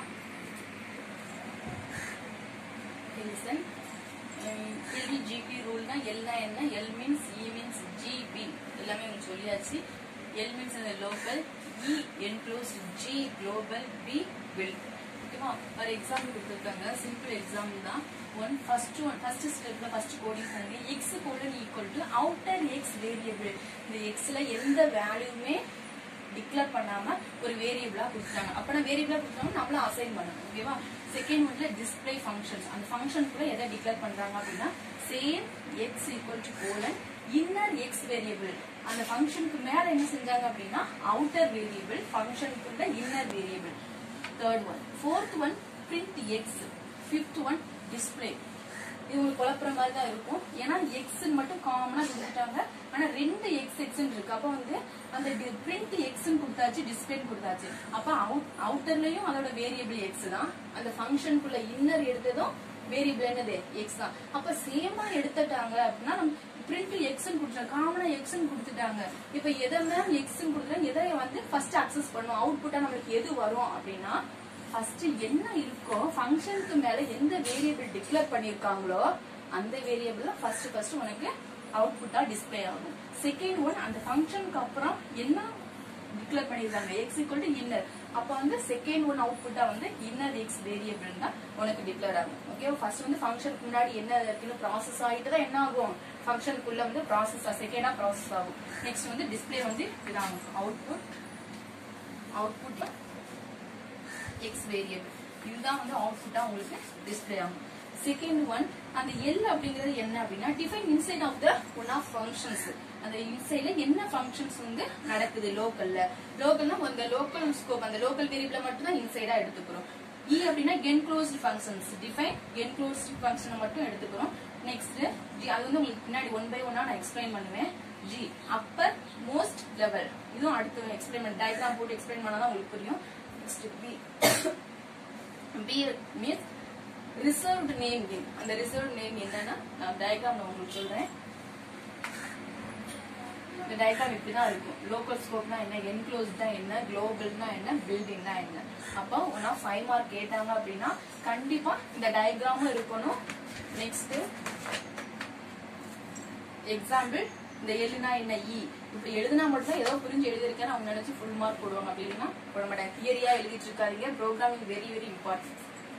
எல்இஜிபி ரூல் தான். எல்னா என்ன, L means E means GB எல்லாமே உங்களுக்கு சொல்லியாச்சு. எல் மீன்ஸ் அந்த local, E enclose, G global, B built. ஓகேவா. ஒரு எக்ஸாம்பிள் கொடுத்துருக்காங்க. சிம்பிள் எக்ஸாம்பிள் தான். ஃபர்ஸ்ட் ஸ்டெப்ல ஃபர்ஸ்ட் கோடிங் பண்ணுங்க. X colon equal to outer X variable. இந்த எக்ஸ்ல எந்த வேல்யூமே டிக்ளேர் பண்ணாம ஒரு வேரியபிளா கொடுத்துட்டாங்க. அப்ப வேரியபிளா கொடுத்தாங்க நம்மள அசைன் பண்ணணும். ஓகேவா. செகண்ட் ஒன்ல டிஸ்பிளே ஃபங்க்ஷன்ஸ். அந்த ஃபங்க்ஷனுக்குள்ள எதை டிக்ளேர் பண்றாங்க அப்படின்னா same X equal to colon inner X variable. அந்த ஃபங்க்ஷனுக்கு மேல என்ன செஞ்சாங்க அப்படின்னா அவுட்டர் வேரியபிள், ஃபங்க்ஷனுக்குள்ள inner variable. Third one. Fourth one print X. Fifth one display. இது உங்களுக்கு குழப்பற மாதிரி தான் இருக்கும். ஏன்னா எக்ஸ் மட்டும் காமனா கொடுத்துட்டாங்க, ஆனா 2 எக்ஸ் இருக்கு. அப்ப வந்து அந்த பிரிண்ட் எக்ஸ் கொடுத்தாச்சு, டிஸ்பிளே கொடுத்தாச்சு. அப்ப அவுட்டர்லயும் அதோட வேரியபிள் எக்ஸ் தான், அந்த ஃபங்க்ஷனுக்குள்ள இன்னர் எடுத்ததும் வேரியபிள் என்னது எக்ஸ் தான். அப்ப சேமா எடுத்துட்டாங்க அப்படின்னா நம்ம பிரிண்ட் எக்ஸ் கொடுத்துட்டாங்க, காமனா எக்ஸ் கொடுத்துட்டாங்க. இப்ப எதை மேம் எக்ஸ் கொடுத்துட்டாங்க, எதை வந்து ஃபர்ஸ்ட் அக்சஸ் பண்ணும், அவுட்புட்டா நம்மளுக்கு எது வரும் அப்படின்னா ஃபர்ஸ்ட் என்ன இருக்கோ ஃபங்க்ஷனுக்கு மேல எந்த வேரியபிள் டிக்ளேர் பண்ணிருக்காங்களோ அந்த வேரியபிள் ஃபர்ஸ்ட் உனக்கு அவுட்புட்டா டிஸ்பிளே ஆகும். செகண்ட் ஒன் அந்த ஃபங்க்ஷனுக்கு அப்புறம் என்ன டிக்ளேர் பண்ணிருக்காங்க எக்ஸ் ஈக்குவல் டு இன்னர். அப்ப வந்து செகண்ட் ஒன் அவுட்புட்டா வந்து இன்னர் எக்ஸ் வேரியபிள் தான் உனக்கு டிக்ளேர் ஆகும். ஓகே. ஃபர்ஸ்ட் வந்து ஃபங்க்ஷனுக்கு முன்னாடி என்ன இருக்குன்னு ப்ராசஸ் ஆகிட்டு தான் என்ன ஆகும் ஃபங்க்ஷனுக்குள்ள வந்து ப்ராசஸ் செகண்டா ப்ராசஸ் ஆகும். நெக்ஸ்ட் வந்து டிஸ்பிளே வந்து இதாகும் அவுட்புட் எக்ஸ் வேரியபிள். இதுதான் வந்து அவுட்புட்டா உங்களுக்கு டிஸ்பிளே ஆகும். செகண்ட் ஒன் அந்த எல் அப்படிங்கிறது என்ன அப்படின்னா define inside of the one of functions. அந்த இன்சைட்ல என்ன ஃபங்க்ஷன்ஸ் வந்து நடக்குது லோக்கல்னா அந்த லோக்கல் ஸ்கோப் அந்த லோக்கல் வேரியபிள மட்டும் தான் இன்சைடா எடுத்துக்கிறோம். இ அப்படின்னா என்க்ளோஸ்ட் ஃபங்க்ஷன்ஸ் டிஃபைன் என்க்ளோஸ்ட் ஃபங்க்ஷனை மட்டும் எடுத்துக்கிறோம். நெக்ஸ்ட் ஜி அது வந்து உங்களுக்கு பின்னாடி 1 by 1 நான் எக்ஸ்பிளைன் பண்ணுவேன். ஜி அப்பர் மோஸ்ட் லெவல் இதுவும் அடுத்து எக்ஸ்பிளைன் பண்ண டயக்ராம் போட்டு எக்ஸ்பிளைன் பண்ணாதான் உங்களுக்கு புரியும். Next B B means reserved name. அந்த ரிசர்வ்டு நேம் என்னன்னா நான் டயக்ராம் உங்களுக்கு சொல்றேன். இந்த டயக்ராம் இப்படிதான் இருக்கும். லோக்கல் ஸ்கோப்னா என்ன, என்க்ளோஸ்ட்னா என்ன, குளோபல்னா என்ன, பில்டிங்னா என்ன. அப்போ 1 of 5 மார்க் கேட்டாங்க அப்படின்னா கண்டிப்பா இந்த டயக்ராமும் இருக்கணும். நெக்ஸ்ட் எக்ஸாம்பிள் இந்த எல்னா என்ன இ இப்படி எழுதினா மட்டும் ஏதோ புரிஞ்சு எழுதிருக்கேன்னு அவங்க நினைச்சு ஃபுல் மார்க் போடுவாங்க. அப்படி இல்லைன்னா போட மாட்டாங்க. தியரியா எழுதிட்டு இருக்காதீங்க. Programming very very important.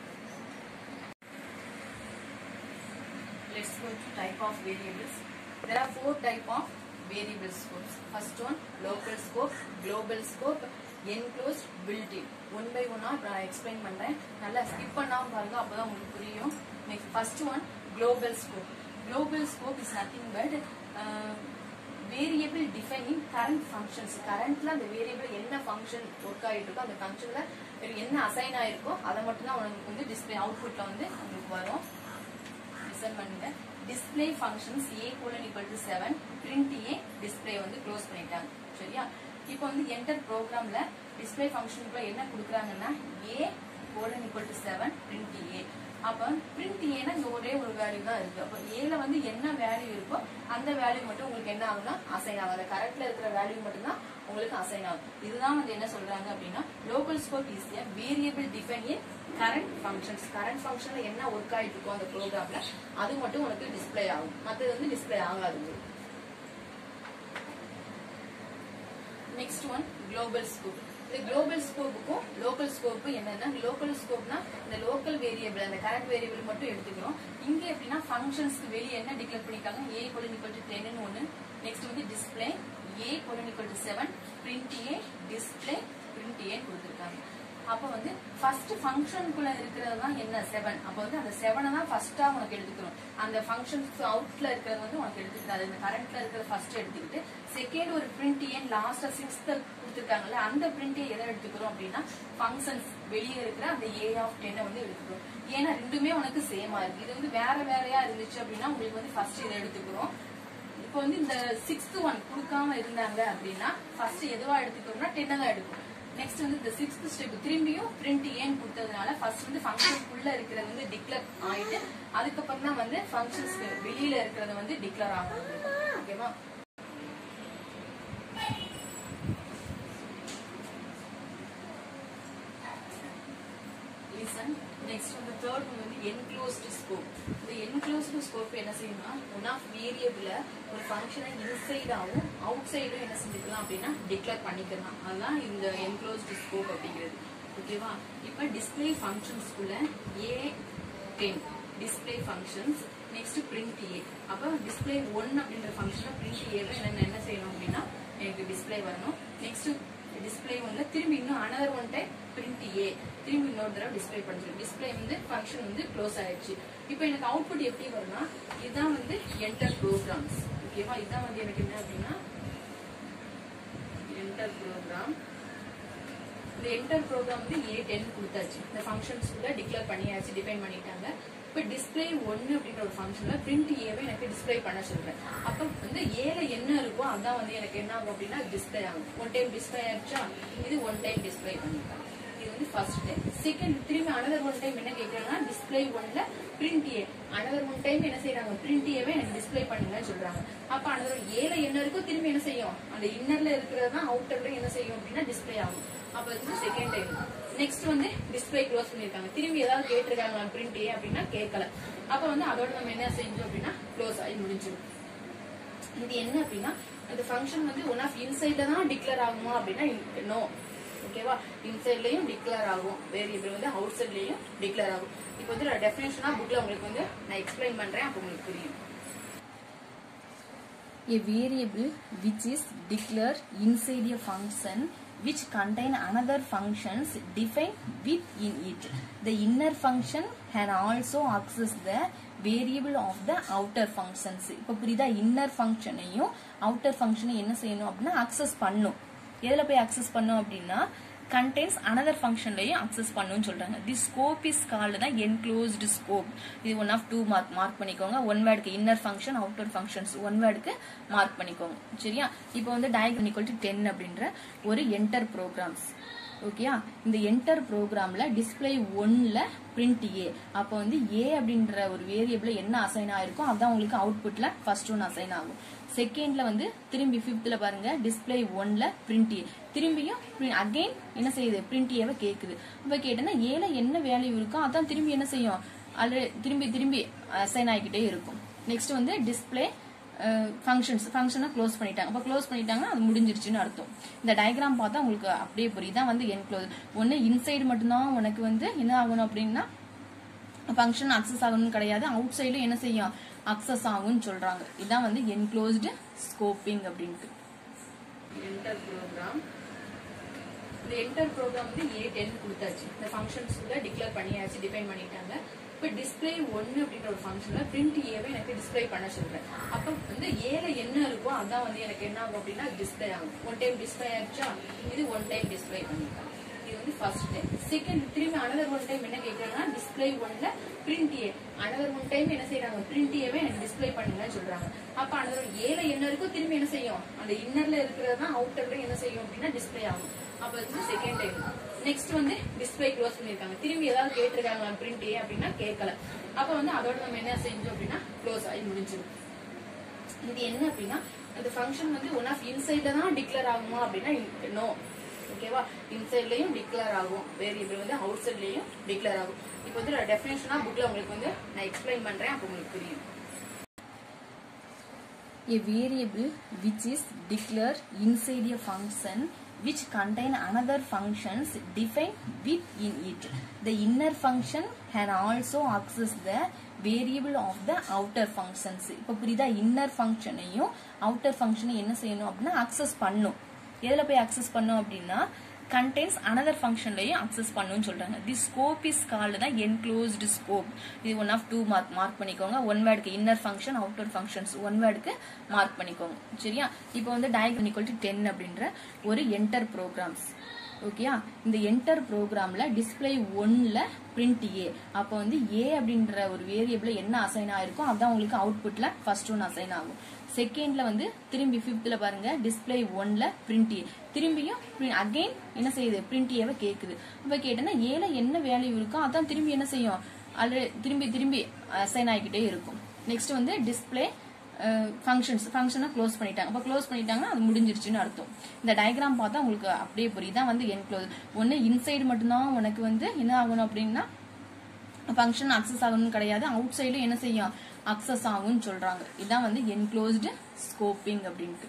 Let's go to type of variables. There are 4 type of variable scopes. First one local scope, global scope, enclosed, built-in. 1 by 1 நான் எக்ஸ்பிளைன் பண்றேன். நல்லா ஸ்கிப் பண்ணாம பாருங்க, அப்பதான் உங்களுக்கு புரியும். Next first one global scope. Global scope is nothing but variable defining current functions. Currentல அந்த variable என்ன function ஒர்க் ஆயிட்டு இருக்கோ அந்த functionல என்ன அசைன் ஆயிருக்கோ அதை மட்டும் தான் உங்களுக்கு வந்து டிஸ்ப்ளே அவுட்புட்ல வந்து உங்களுக்கு வரும். லிசன் பண்ணுங்க. Display functions a = 7 print a display வந்து க்ளோஸ் பண்ணிட்டாங்க. சரியா? இப்போ வந்து என்டர் ப்ரோக்ராம்ல டிஸ்ப்ளே ஃபங்க்ஷனுக்குள்ள என்ன கொடுக்குறாங்கன்னா a = 7 print a. அப்ப print a னா ஒரே ஒரு வேல்யூ தான் இருக்கு. அப்ப a ல வந்து என்ன வேல்யூ இருக்கோ அந்த வேல்யூ மட்டும் உங்களுக்கு என்ன ஆகும்னா அசைன் ஆகும். அந்த கரெக்ட்ல இருக்கிற வேல்யூ மட்டும் தான் உங்களுக்கு அசைன் ஆகும். இதுதான் வந்து என்ன சொல்றாங்க அப்படின்னா local scope is a variable defined in current functions. Current ஃபங்க்ஷன்ல என்ன ஒர்க் ஆயிட்டு இருக்கோ அந்த ப்ரோக்ராம்ல அது மட்டும் உங்களுக்கு டிஸ்ப்ளே ஆகும். மற்றது வந்து டிஸ்ப்ளே ஆகாது. Next one global scope. இந்த குளோபல் ஸ்கோப்புக்கும் லோக்கல் ஸ்கோப்பு என்னன்னா லோக்கல் ஸ்கோப்னா இந்த லோக்கல் வேரியபிள் அந்த கரண்ட் வேரியபிள் மட்டும் எடுத்துக்கிறோம். இங்க எப்படின்னா ஃபங்க்ஷன்ஸ்க்கு வெளியே என்ன டிக்ளேர் பண்ணிருக்காங்க a = 10 ன்னு ஒன்னு. நெக்ஸ்ட் வந்து display a = 7 print a display print a கொடுத்திருக்காங்க. அப்ப வந்து ஃபர்ஸ்ட் ஃபங்க்ஷனுக்குள்ள இருக்கிறது தான் என்ன 7. அப்ப வந்து அந்த 7 தான் ஃபர்ஸ்டா உனக்கு எடுத்துக்கணும். அந்த ஃபங்க்ஷன்ஸ் அவுட்ல இருக்கிறது வந்து உனக்கு எடுத்துக்காது. இந்த கரண்ட்ல இருக்கிறது ஃபர்ஸ்ட் எடுத்துக்கிட்டு செகண்ட் ஒரு print a லாஸ்ட் 6th கொடுத்திருக்காங்கல்ல அந்த print a எதை எடுத்துக்கிறோம் அப்படின்னா ஃபங்க்ஷன்ஸ் வெளியே இருக்கிற அந்த a of 10 வந்து எடுத்துக்கிறோம். ஏன்னா ரெண்டுமே உனக்கு சேமா இருக்கு. இது வந்து வேற வேறையா இருந்துச்சு அப்படின்னா உங்களுக்கு வந்து ஃபர்ஸ்ட் இதை எடுத்துக்கிறோம். இப்போ வந்து இந்த 6th ஒன் கொடுக்காம இருந்தாங்க அப்படின்னா ஃபர்ஸ்ட் எதுவா எடுத்துக்கிறோம்னா 10 தான் எடுக்கும். நெக்ஸ்ட் வந்து இந்த 6th ஸ்டெப் திரும்பியும் print a கொடுத்ததுனால ஃபர்ஸ்ட் வந்து ஃபங்க்ஷனுக்குள்ள இருக்கிறது வந்து டிக்ளேர் ஆயிட்டு அதுக்கப்புறம் தான் வந்து ஃபங்க்ஷன்ஸ்க்கு வெளியில இருக்கிறது வந்து டிக்ளேர் ஆகும். ஓகேவா? நெக்ஸ்ட் வந்து தேர்ட் வந்து என்க்ளோஸ்ட் ஸ்கோப். இந்த என்க்ளோஸ்ட் ஸ்கோப் என்ன செய்யணும்னா ஒன் ஆஃப் வேரியபிள ஒரு ஃபங்க்ஷனை இன்சைடாவும் அவுட் சைடும் என்ன செஞ்சுக்கலாம் அப்படின்னா டிக்ளேர் பண்ணிக்கலாம். அதுதான் இந்த என்க்ளோஸ்ட் ஸ்கோப் அப்படிங்கிறது. ஓகேவா? இப்ப டிஸ்பிளே ஃபங்க்ஷன்ஸ்குள்ள a10 display functions next print a. அப்ப டிஸ்பிளே 1 அப்படின்ற ஃபங்க்ஷனை print a என்ன செய்யணும் அப்படின்னா எனக்கு டிஸ்பிளே வரணும். நெக்ஸ்ட் டிஸ்பிளே வந்து திரும்பி இன்னும் another one time print a திரும்பி இன்னொரு தடவை டிஸ்பிளே பண்ணிடும். டிஸ்பிளே வந்து ஃபங்க்ஷன் வந்து க்ளோஸ் ஆயிடுச்சு. இப்போ எனக்கு அவுட்புட் எப்படி வரும்னா இதுதான் வந்து என்டர் ப்ரோக்ராம்ஸ். ஓகேவா? இதுதான் வந்து எனக்கு என்ன அப்படின்னா என்டர் ப்ரோக்ராம். இந்த என்டர் ப்ரோக்ராம் வந்து a10 கொடுத்தாச்சு. இந்த ஃபங்க்ஷன்ஸ் கூட டிக்ளேர் பண்ணியாச்சு, டிஃபைன் பண்ணிட்டாங்க. இப்ப டிஸ்பிளே 1 அப்படின்ற ஒரு ஃபங்க்ஷன்ல print a வை எனக்கு டிஸ்பிளே பண்ண சொல்றேன். அப்ப வந்து a ல என்ன இருக்கோ அதான் வந்து எனக்கு என்ன ஆகும் அப்படின்னா டிஸ்பிளே ஆகும். ஒன் டைம் டிஸ்பிளே ஆயிடுச்சா இது ஒன் டைம் டிஸ்பிளே பண்ணிட்டாங்க. இது வந்து ஃபர்ஸ்ட் டைம். செகண்ட் திரும்பி அனதர் ஒன் டைம் என்ன கேக்குறாங்கன்னா டிஸ்பிளே 1ல print a. Another one time என்ன செய்யறாங்க print a வை எனக்கு டிஸ்பிளே பண்ணுங்கன்னு சொல்றாங்க. அப்ப அனதர் a ல என்ன இருக்கோ திரும்பி என்ன செய்யும் அந்த இன்னர்ல இருக்கிறது தான் அவுட்டர்ல என்ன செய்யும் அப்படின்னா டிஸ்பிளே ஆகும். அப்ப வந்து செகண்ட் டைம். நெக்ஸ்ட் வந்து டிஸ்பிளே க்ளோஸ் பண்ணிருக்காங்க. திரும்பி ஏதாவது கேட்டிருக்காங்க print a அப்படின்னா கேட்கல. அப்ப வந்து அதோட நம்ம என்ன செஞ்சோம் அப்படின்னா க்ளோஸ் ஆகி முடிஞ்சிடும். இது என்ன அப்படின்னா இந்த ஃபங்க்ஷன் வந்து ஒன் ஆஃப் இன்சைட்ல தான் டிக்ளேர் ஆகுமா அப்படின்னா நோ. ஓகேவா? இன்சைட்லயும் டிக்ளேர் ஆகும். வேரியபிள் வந்து அவுட் சைட்லயும் டிக்ளேர் ஆகும். இப்போ வந்து டெஃபினேஷனா புக்ல உங்களுக்கு வந்து நான் எக்ஸ்பிளைன் பண்றேன், அப்ப உங்களுக்கு புரியும். A variable which is declared inside a function which contain another functions defined within it. The inner function can also access the variable of the outer functions. இப்போ புரியுதா? inner functionையும் outer functionை என்ன செய்யணும் அப்படின்னா access பண்ணும். எதுல போய் access பண்ணும் அப்படின்னா contains another function லையும் access பண்ணுன்னு சொல்றாங்க. This scope is called the enclosed scope. இது one of two mark பண்ணிக்கோங்க. one word க்கு inner function, outer functions one word க்கு mark பண்ணிக்கோங்க. சரியா? இப்போ வந்து diagram equal to 10 அப்படின்ற ஒரு enter programs. ஓகேயா? இந்த enter programல display 1ல print a. அப்போ வந்து a அப்படின்ற ஒரு வேரியபிள் என்ன அசைன் ஆயிருக்கும் அதான் உங்களுக்கு அவுட்புட்ல ஃபர்ஸ்ட் ஒன் அசைன் ஆகும். செகண்ட்ல வந்து திரும்பி 5th பாருங்க display 1ல print a. திரும்பியும் அகைன் என்ன செய்யுது? print a வை கேக்குது. அப்ப கேட்டனா a ல என்ன வேல்யூ இருக்கோ அதான் திரும்பி என்ன செய்யும்? திரும்பி அசைன் ஆகிட்டே இருக்கும். நெக்ஸ்ட் வந்து display ஃபங்க்ஷனை க்ளோஸ் பண்ணிட்டாங்க. அப்ப க்ளோஸ் பண்ணிட்டாங்கன்னா அது முடிஞ்சிருச்சுன்னு அர்த்தம். இந்த டயக்ராம் பார்த்தா உங்களுக்கு அப்படியே புரியுது. இதான் வந்து என்க்ளோஸ். ஒன்னு இன்சைடு மட்டும்தான் உனக்கு வந்து என்ன ஆகணும் அப்படின்னா ஃபங்க்ஷன் அக்சஸ் ஆகணும்னு கிடையாது, அவுட் சைடும் என்ன செய்யும்? அக்சஸ் ஆகும்னு சொல்றாங்க. இதான் வந்து என்க்ளோஸ்டு ஸ்கோப்பிங் அப்படின்ட்டு. Enter program. இந்த என்டர் ப்ரோக்ராம் வந்து A10 கொடுத்தாச்சு. இந்த ஃபங்க்ஷன்ஸ் கூட டிக்ளேர் பண்ணியாச்சு, டிஃபைன் பண்ணிட்டாங்க. இப்போ டிஸ்பிளே 1 அப்படின்ற ஒரு ஃபங்க்ஷன்ல பிரிண்ட் ஏவை எனக்கு டிஸ்பிளே பண்ண சொல்றேன். அப்ப வந்து ஏல என்ன இருக்கோ அதான் வந்து எனக்கு என்ன ஆகும் அப்படின்னா டிஸ்பிளே ஆகும். ஒன் டைம் டிஸ்பிளே ஆயிடுச்சா, இது ஒன் டைம் டிஸ்பிளே பண்ணிக்கலாம். இது வந்து ஃபர்ஸ்ட் டைம். செகண்ட் திரும்பி அனதர் ஒன் டைம் என்ன கேட்கறாங்கன்னா டிஸ்பிளே 1ல print a. Another one time என்ன செய்யறாங்க? பிரிண்ட் ஏவை எனக்கு டிஸ்பிளே பண்ணுங்கன்னு சொல்றாங்க. அப்ப அனதர் ஏல என்ன இருக்கோ திரும்பி என்ன செய்யும்? அந்த இன்னர்ல இருக்கிறதான் அவுட்டர்ல என்ன செய்யும் அப்படின்னா டிஸ்பிளே ஆகும். அப்ப வந்து செகண்ட் டைம். நெக்ஸ்ட் வந்து டிஸ்பிளே க்ளோஸ் பண்ணிருக்காங்க. திரும்பி ஏதாவது கேட்டிருக்காங்க பிரிண்ட் ஏ அப்படின்னா கேட்கல. அப்ப வந்து அதோட நம்ம என்ன செஞ்சோம் அப்படின்னா க்ளோஸ் ஆகி முடிஞ்சிடும். இது என்ன அப்படின்னா அந்த ஃபங்க்ஷன் வந்து ஒன் ஆஃப் இன்சைட்ல தான் டிக்ளேர் ஆகுமா அப்படின்னா நோ. ஓகேவா? இன்சைட்லயும் டிக்ளேர் ஆகும், வேரியபிள் வந்து அவுட் சைட்லயும் டிக்ளேர் ஆகும். இப்போ வந்து டெஃபினேஷனா புக்ல உங்களுக்கு வந்து நான் எக்ஸ்பிளைன் பண்றேன், அப்ப உங்களுக்கு புரியும். A variable which is declared inside a function which contain another functions defined within it. The inner function can also access the variable of the outer functions. இப்போ புரியுதா? inner functionையும் outer functionையும் என்ன செய்யணும் அப்படின்னா access பண்ணும். எதுல போய் access பண்ணும் அப்படின்னா contains another function லையும் access பண்ணுன்னு சொல்றாங்க. This scope is called the enclosed scope. இது one of two mark பண்ணிக்கோங்க. one word க்கு inner function, outer functions one word க்கு mark பண்ணிக்கோங்க. சரியா? இப்போ வந்து diagram equal to 10 அப்படின்ற ஒரு enter programs. ஓகேயா? இந்த enter programல display 1ல print a. அப்ப வந்து a அப்படின்ற ஒரு வேரியபிள் என்ன அசைன் ஆயிருக்கும் அதான் உங்களுக்கு அவுட்புட்ல ஃபர்ஸ்ட் ஒன் அசைன் ஆகும். செகண்ட்ல வந்து திரும்பி 5th பாருங்க display 1ல print a. திரும்பியும் அகைன் என்ன செய்யுது? print a வை கேக்குது. அப்ப கேட்டனா a ல என்ன வேல்யூ இருக்கோ அதான் திரும்பி என்ன செய்யும்? திரும்பி அசைன் ஆகிட்டே இருக்கும். நெக்ஸ்ட் வந்து டிஸ்பிளே ஃபங்க்ஷனை க்ளோஸ் பண்ணிட்டாங்க. அப்ப க்ளோஸ் பண்ணிட்டாங்கன்னா அது முடிஞ்சிருச்சுன்னு அர்த்தம். இந்த டயக்ராம் பார்த்தா உங்களுக்கு அப்படியே புரியுது. இதான் வந்து என்க்ளோஸ். ஒன்னு இன்சைடு மட்டும்தான் உனக்கு வந்து என்ன ஆகணும் அப்படின்னா ஃபங்க்ஷன் அக்சஸ் ஆகணும்னு கிடையாது, அவுட் சைடும் என்ன செய்யும்? அக்சஸ் ஆகும்னு சொல்றாங்க. இதான் வந்து என்க்ளோஸ்டு ஸ்கோப்பிங் அப்படின்ட்டு.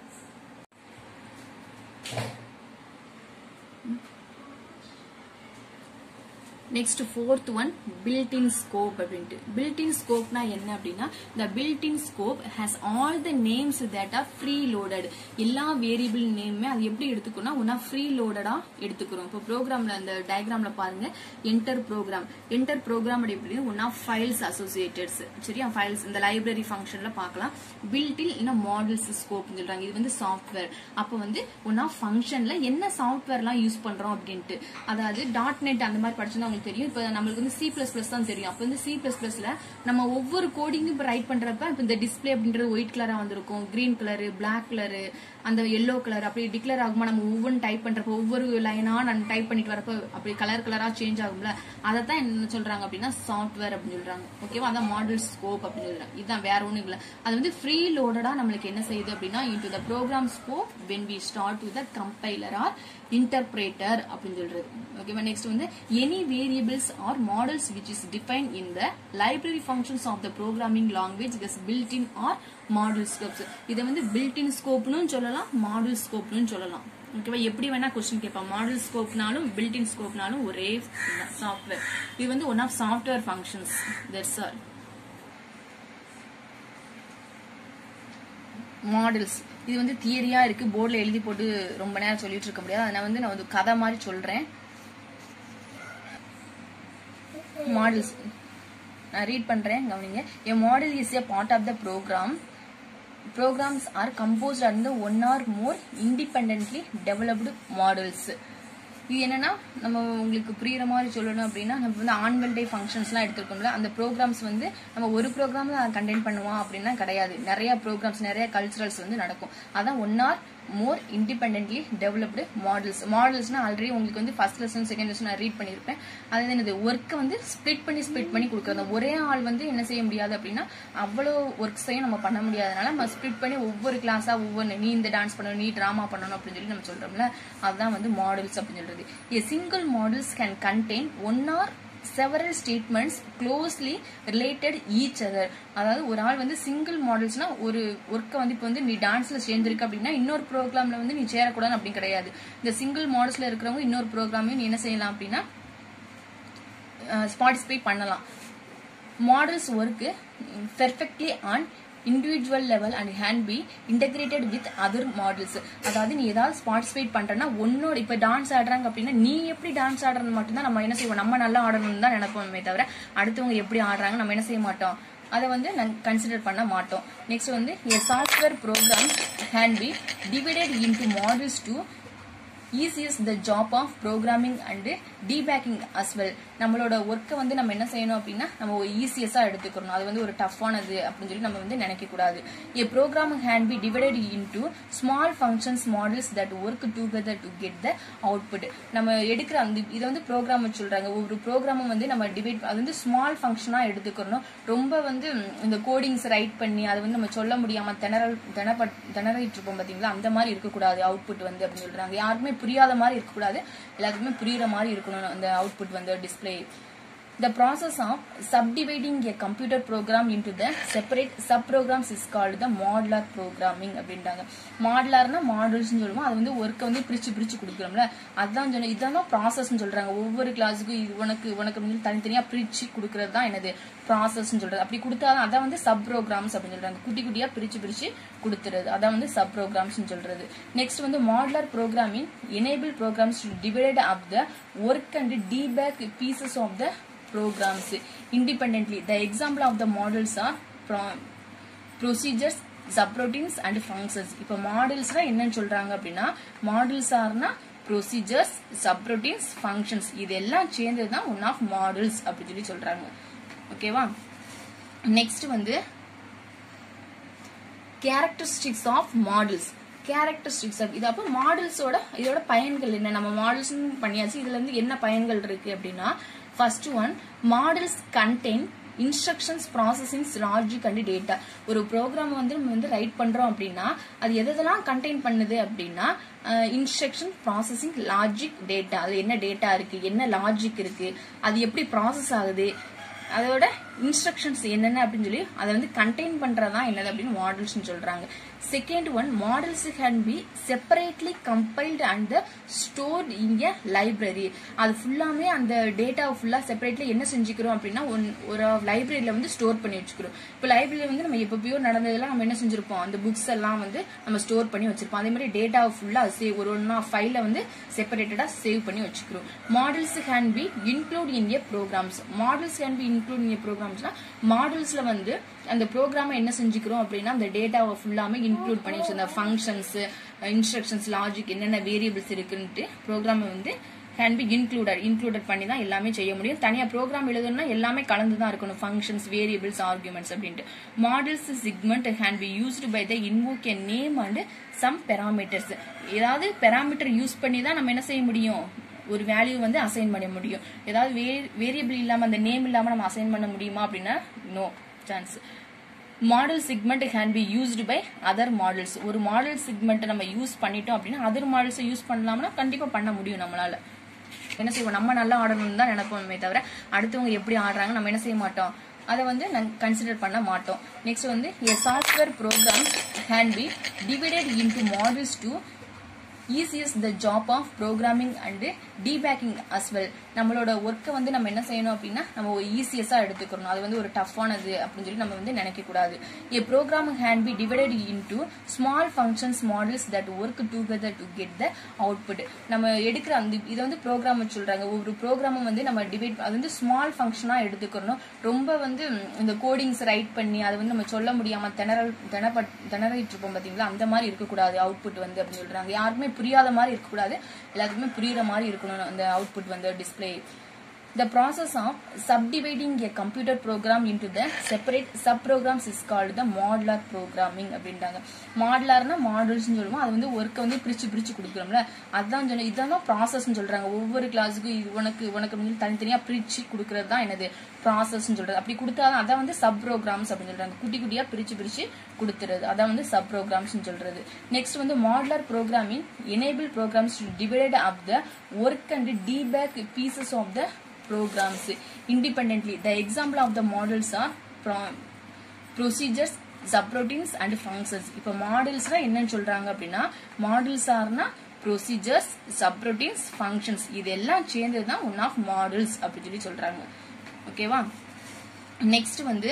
Next fourth one built-in scope அப்படின்ட்டு. built-in scopeனா என்ன அப்படின்னா the built-in scope has all the names that are free-loaded. எல்லா வேரியபிள் நேமே அது எப்படி எடுத்துக்கணும்னா ஒன்னா free-loaded எடுத்துக்கிறோம். இப்போ ப்ரோக்ராம்ல அந்த டயக்ராம்ல பாருங்க enter program எப்படி ஒன்னா ஃபைல்ஸ் அசோசியேட்டட்ஸ். சரியா? ஃபைல்ஸ் இந்த லைப்ரரி ஃபங்க்ஷன்ல பார்க்கலாம். built-in இல்ல மாடல்ஸ் ஸ்கோப் சொல்றாங்க. இது வந்து சாஃப்ட்வேர். அப்போ வந்து ஒன்னா ஃபங்க்ஷன்ல என்ன சாஃப்ட்வேர்லாம் யூஸ் பண்றோம் அப்படின்ட்டு, அதாவது .NET அந்த மாதிரி படிச்சுன்னா தெரியும். இப்ப நம்மளுக்கு வந்து C++ தான் தெரியும். அப்ப வந்து C++ல நம்ம ஒவ்வொரு கோடிங்கும் இப்ப ரைட் பண்றப்ப இப்ப இந்த டிஸ்பிளே அப்படின்றது ஒயிட் கலரா வந்திருக்கும், கிரீன் கலர், பிளாக் கலர், அந்த எல்லோ கலர் அப்படி டிக்ளேர் ஆகுமா? நம்ம ஒவ்வொரு டைப் பண்றப்ப ஒவ்வொரு லைனா நம்ம டைப் பண்ணிட்டு வரப்ப அப்படி கலரா சேஞ்ச் ஆகும்ல, அதைத்தான் என்ன சொல்றாங்க அப்படின்னா சாஃப்ட்வேர் அப்படின்னு சொல்றாங்க. ஓகேவா? அதான் மாடல் ஸ்கோப் அப்படின்னு சொல்றாங்க. இதுதான் வேற ஒண்ணும் இல்ல. அது வந்து ஃப்ரீ லோடடா நம்மளுக்கு என்ன செய்யுது அப்படின்னா into the program scope when we start with the compiler or interpreter அப்படின்னு சொல்றது. ஓகேவா? நெக்ஸ்ட் வந்து any variables or models which is defined in the library functions of the programming language is built in or model scopes. இத வந்து built in scopeனு சொல்லலாம், model scopeனு சொல்லலாம். ஓகேவா? எப்படி வேணா क्वेश्चन கேட்பாங்க. மாடல் ஸ்கோப்னாலும் built in ஸ்கோப்னாலும் ஒரே சாஃப்ட்வேர். இது வந்து one of software functions. That's all. Modules இது வந்து தியரியா இருக்கு, போர்டில் எழுதி போட்டு ரொம்ப நேரம் சொல்லிட்டு இருக்க முடியாது. அதனால நான் வந்து கதை மாதிரி சொல்றேன். மாடல்ஸ் நான் ரீட் பண்றேன், கவனிங்க. A model is a part of the program. Programs are composed under one or more independently developed models. இது என்னன்னா நம்ம உங்களுக்கு புரியுற மாதிரி சொல்லணும் அப்படின்னா, நம்ம வந்து ஆனுவல் டே ஃபங்க்ஷன்ஸ்லாம் எடுத்துருக்கோம்ல, அந்த ப்ரோக்ராம்ஸ் வந்து நம்ம ஒரு ப்ரோக்ராம்ல கண்டென்ட் பண்ணுவோம் அப்படின்னா கிடையாது. நிறைய ப்ரோக்ராம்ஸ், நிறைய கல்ச்சரல்ஸ் வந்து நடக்கும். அதான் one or more independently developed modules. மாடல்ஸ்னா ஆல்ரெடி உங்களுக்கு வந்து ஃபர்ஸ்ட் லெசன் செகண்ட் லெசன் நான் ரீட் பண்ணியிருப்பேன். அது என்னது, ஒர்க்கை வந்து ஸ்பிளிட் பண்ணி கொடுக்குறது. ஒரே ஆள் வந்து என்ன செய்ய முடியாது அப்படின்னா அவ்வளோ ஒர்க்ஸையும் நம்ம பண்ண முடியாதனால நம்ம ஸ்பிளிட் பண்ணி ஒவ்வொரு கிளாஸா ஒவ்வொரு நீ இந்த டான்ஸ் பண்ணணும், நீ டிராமா பண்ணணும் அப்படின்னு சொல்லி நம்ம சொல்றோம்ல, அதுதான் வந்து மாடல்ஸ் அப்படின்னு சொல்றது. A single models can contain one or several statements closely related each other. அதாவது ஒரு ஆள் வந்து சிங்கிள் மாடல்ஸ்னா ஒரு ஒர்க்கை வந்து இப்போ வந்து நீ டான்ஸ்ல சேர்ந்திருக்க அப்படின்னா இன்னொரு ப்ரோக்ராம்ல வந்து நீ சேரக்கூடாது அப்படின்னு கிடையாது. இந்த சிங்கிள் மாடல்ஸ்ல இருக்கிறவங்க இன்னொரு ப்ரோக்ராமையும் நீ என்ன செய்யலாம் அப்படின்னா பார்ட்டிசிபேட் பண்ணலாம். Modules work perfectly on individual level and can be integrated with other models. அதாவது நீ ஏதாவது பார்ட்டிசிபேட் பண்றனா உன்னோட இப்ப டான்ஸ் ஆடுறாங்க அப்படின்னா நீ எப்படி டான்ஸ் ஆடுறது மட்டும்தான் நம்ம என்ன செய்வோம், நம்ம நல்லா ஆடணும்னு தான் நினைப்போமே தவிர அடுத்தவங்க எப்படி ஆடுறாங்க நம்ம என்ன செய்ய மாட்டோம், அதை வந்து கன்சிடர் பண்ண மாட்டோம். நெக்ஸ்ட் வந்து a software program can be divided into models to easiest the job of programming and debugging as well. நம்மளோட ஒர்க்கை வந்து நம்ம என்ன செய்யணும் அப்படின்னா நம்ம ஈஸியஸா எடுத்துக்கணும். அது வந்து ஒரு டஃப்பானது அப்படின்னு சொல்லி நம்ம வந்து நினைக்க கூடாது. A program can be divided into small functions models that work together to get the output. நம்ம எடுக்கிற அந்த இதை வந்து ப்ரோக்ராம் சொல்றாங்க. ஒவ்வொரு ப்ரோக்ராமும் வந்து நம்ம டிவைட் அது வந்து ஸ்மால் ஃபங்க்ஷனா எடுத்துக்கணும். ரொம்ப வந்து இந்த கோடிங்ஸ் ரைட் பண்ணி அதை வந்து நம்ம சொல்ல முடியாம திணறிட்டு இருப்போம் பாத்தீங்களா, அந்த மாதிரி இருக்கக்கூடாது அவுட்புட் வந்து அப்படின்னு சொல்றாங்க. யாருக்குமே புரியாத மாதிரி இருக்கக்கூடாது, எல்லாத்துக்குமே புரியுற மாதிரி இருக்கணும் அந்த அவுட்புட் வந்து display. The process of subdividing a computer program into the separate subprograms is called the modular programming அப்படின்றாங்க. மாடுலர்னா மாடல்ஸ்னு சொல்லுவோம். அது வந்து ஒர்க்கை வந்து பிரிச்சு கொடுக்குறோம்ல, அதுதான் சொன்ன இதான் ப்ராசஸ்ன்னு சொல்றாங்க. ஒவ்வொரு கிளாஸுக்கும் உனக்கு வந்து தனித்தனியா பிரிச்சு கொடுக்கறது தான் என்னது ப்ராசஸ்ன்னு சொல்றது. அப்படி கொடுத்தாதான் அதான் வந்து சப் ப்ரோக்ராம்ஸ் அப்படின்னு சொல்றாங்க. குட்டியா பிரிச்சு கொடுத்துறது, அதான் வந்து சப் ப்ரோக்ராம்ஸ் சொல்றது. நெக்ஸ்ட் வந்து modular programming enable programs to divide up the work and debug pieces of the programs independently. The example of the models are procedures, subroutines and functions. இப்போ மாடல்ஸ்னா என்னன்னு சொல்றாங்க அப்படின்னா, மாடல்ஸ் ஆர்னா procedures, subroutines, functions இதெல்லாம் சேர்ந்தது தான் one of models அப்படின்னு சொல்லி சொல்றாங்க. ஓகேவா? நெக்ஸ்ட் வந்து கேரக்டரிஸ்டிக்ஸ் ஆஃப் மாடல்ஸ். கேரக்டரிஸ்டிக்ஸ் இது அப்போ மாடல்ஸோட இதோட பயன்கள் என்ன, நம்ம மாடல்ஸ் பண்ணியாச்சு, இதுல இருந்து என்ன பயன்கள் இருக்கு அப்படின்னா, first one, modules contain instructions, processings, logic and data. ஒரு ப்ரோக்ராம் வந்து நம்ம வந்து ரைட் பண்றோம் அப்படின்னா அது எதெல்லாம் கண்டெயின் பண்ணுது அப்படின்னா இன்ஸ்ட்ரக்ஷன், ப்ராசஸிங், லாஜிக், டேட்டா. அது என்ன டேட்டா இருக்கு, என்ன லாஜிக் இருக்கு, அது எப்படி ப்ராசஸ் ஆகுது, அதோட இன்ஸ்ட்ரக்ஷன்ஸ் என்னென்ன அப்படின்னு சொல்லி அதை வந்து கண்டெயின் பண்றதா என்னது அப்படின்னு மாடல்ஸ் சொல்றாங்க. Second one, modules can be separately compiled and stored in a library. அது ஃபுல்லாமே அந்த டேட்டாவை ஃபுல்லா செப்பரேட்லி என்ன செஞ்சுக்கிறோம் அப்படின்னா ஒரு லைப்ரரியில வந்து ஸ்டோர் பண்ணி வச்சுக்கிறோம். இப்போ லைப்ரரியில வந்து நம்ம எப்பயோ நடந்ததெல்லாம் நம்ம என்ன செஞ்சிருப்போம், அந்த புக்ஸ் எல்லாம் வந்து நம்ம ஸ்டோர் பண்ணி வச்சிருப்போம். அதே மாதிரி டேட்டாவை ஃபுல்லா சேவ் ஒரு ஃபைல வந்து செப்பரேட்டடா சேவ் பண்ணி வச்சுக்கிறோம். Modules can be include in a programs. Modules can be include in a ப்ரோக்ராம்ஸ்னா மாடல்ஸ்ல வந்து அந்த ப்ரோக்ராமை என்ன செஞ்சுக்கிறோம் அப்படின்னா அந்த டேட்டாவை ஃபுல்லாமே இன்க்ளூட் பண்ணி வச்சிருந்த ஃபங்க்ஷன்ஸ், இன்ஸ்ட்ரக்ஷன்ஸ், லாஜிக் என்னென்ன வேரியபிள்ஸ் இருக்குன்ட்டு ப்ரோக்ராமை வந்து கேன் பி இன்க்ளூடட் பண்ணி தான் எல்லாமே செய்ய முடியும். தனியா ப்ரோக்ராம் எழுதணும்னா எல்லாமே கலந்து தான் இருக்கணும், ஃபங்க்ஷன்ஸ், வேரியபிள்ஸ், ஆர்குமெண்ட்ஸ் அப்படின்ட்டு. Modules segment can be used by the invoke a name and some parameters. ஏதாவது பெராமீட்டர் யூஸ் பண்ணி தான் நம்ம என்ன செய்ய முடியும், ஒரு வேல்யூ வந்து அசைன் பண்ண முடியும். ஏதாவது வேரியபிள் இல்லாம அந்த நேம் இல்லாம நம்ம அசைன் பண்ண முடியுமா அப்படின்னா no chance. Module segment can be used by other modules. ஒரு மாடல் செக்மெண்ட் நம்ம யூஸ் பண்ணிட்டோம் அப்படின்னா அதர் மாடல்ஸ் யூஸ் பண்ணலாம்னா கண்டிப்பா பண்ண முடியும். நம்மளால என்ன செய்வோம், நம்ம நல்லா ஆடணும்னு தான் நினைப்போமே தவிர அடுத்தவங்க எப்படி ஆடுறாங்க நம்ம என்ன செய்ய மாட்டோம், அதை வந்து கன்சிடர் பண்ண மாட்டோம். நெக்ஸ்ட் வந்து a software program can be divided into models to eases the job of programming and debugging as well. நம்மளோட ஒர்க்கை வந்து நம்ம என்ன செய்யணும் அப்படின்னா நம்ம ஈஸியஸா எடுத்துக்கணும். அது வந்து ஒரு டஃப்பானது அப்படின்னு சொல்லி நம்ம வந்து நினைக்க கூடாது. A program can be divided into small functions models that work together to get the output. நம்ம எடுக்கிற அந்த இதை வந்து ப்ரோக்ராம் சொல்றாங்க. ஒவ்வொரு ப்ரோக்ராமும் வந்து நம்ம டிவைட் அது வந்து ஸ்மால் ஃபங்க்ஷனா எடுத்துக்கணும். ரொம்ப வந்து இந்த கோடிங்ஸ் ரைட் பண்ணி அது வந்து நம்ம சொல்ல முடியாம திணறிட்டு இருப்போம் பாத்தீங்களா, அந்த மாதிரி இருக்கக்கூடாது அவுட்புட் வந்து அப்படின்னு சொல்றாங்க. யாருக்குமே புரியாத மாதிரி இருக்கக்கூடாது, எல்லாத்துக்குமே புரியுற மாதிரி இருக்கணும் அந்த அவுட்புட் வந்து display. The process of subdividing a computer program into the separate subprograms is called the modular programming அப்படின்றாங்க. மாடுலர்னா மாடல்ஸ்னு சொல்லுவோம். அது வந்து ஒர்க்கை வந்து பிரிச்சு கொடுக்குறோம்ல, அதுதான் சொன்ன இதுதான் ப்ராசஸ்ன்னு சொல்றாங்க. ஒவ்வொரு கிளாஸுக்கும் இது உனக்கு தனித்தனியா பிரிச்சு கொடுக்கறது தான் என்னது ப்ராசஸ்ன்னு சொல்றது. அப்படி கொடுத்தாதான் அதான் வந்து சப் ப்ரோக்ராம்ஸ் அப்படின்னு சொல்றாங்க. குட்டியா பிரிச்சு கொடுத்துறது, அதான் வந்து சப் ப்ரோக்ராம்ஸ் சொல்றது. நெக்ஸ்ட் வந்து modular programming enable programs to divide up the work and debug pieces of the programs independently. The example of the models are procedures, subroutines and functions. இப்ப மாடல்ஸ்னா என்னன்னு சொல்றாங்க அப்படின்னா, மாடல்ஸ் ஆர்னா procedures, subroutines, functions இதெல்லாம் சேர்ந்ததுதான் one of models அப்படின்னு சொல்லி சொல்றாங்க. ஓகேவா? நெக்ஸ்ட் வந்து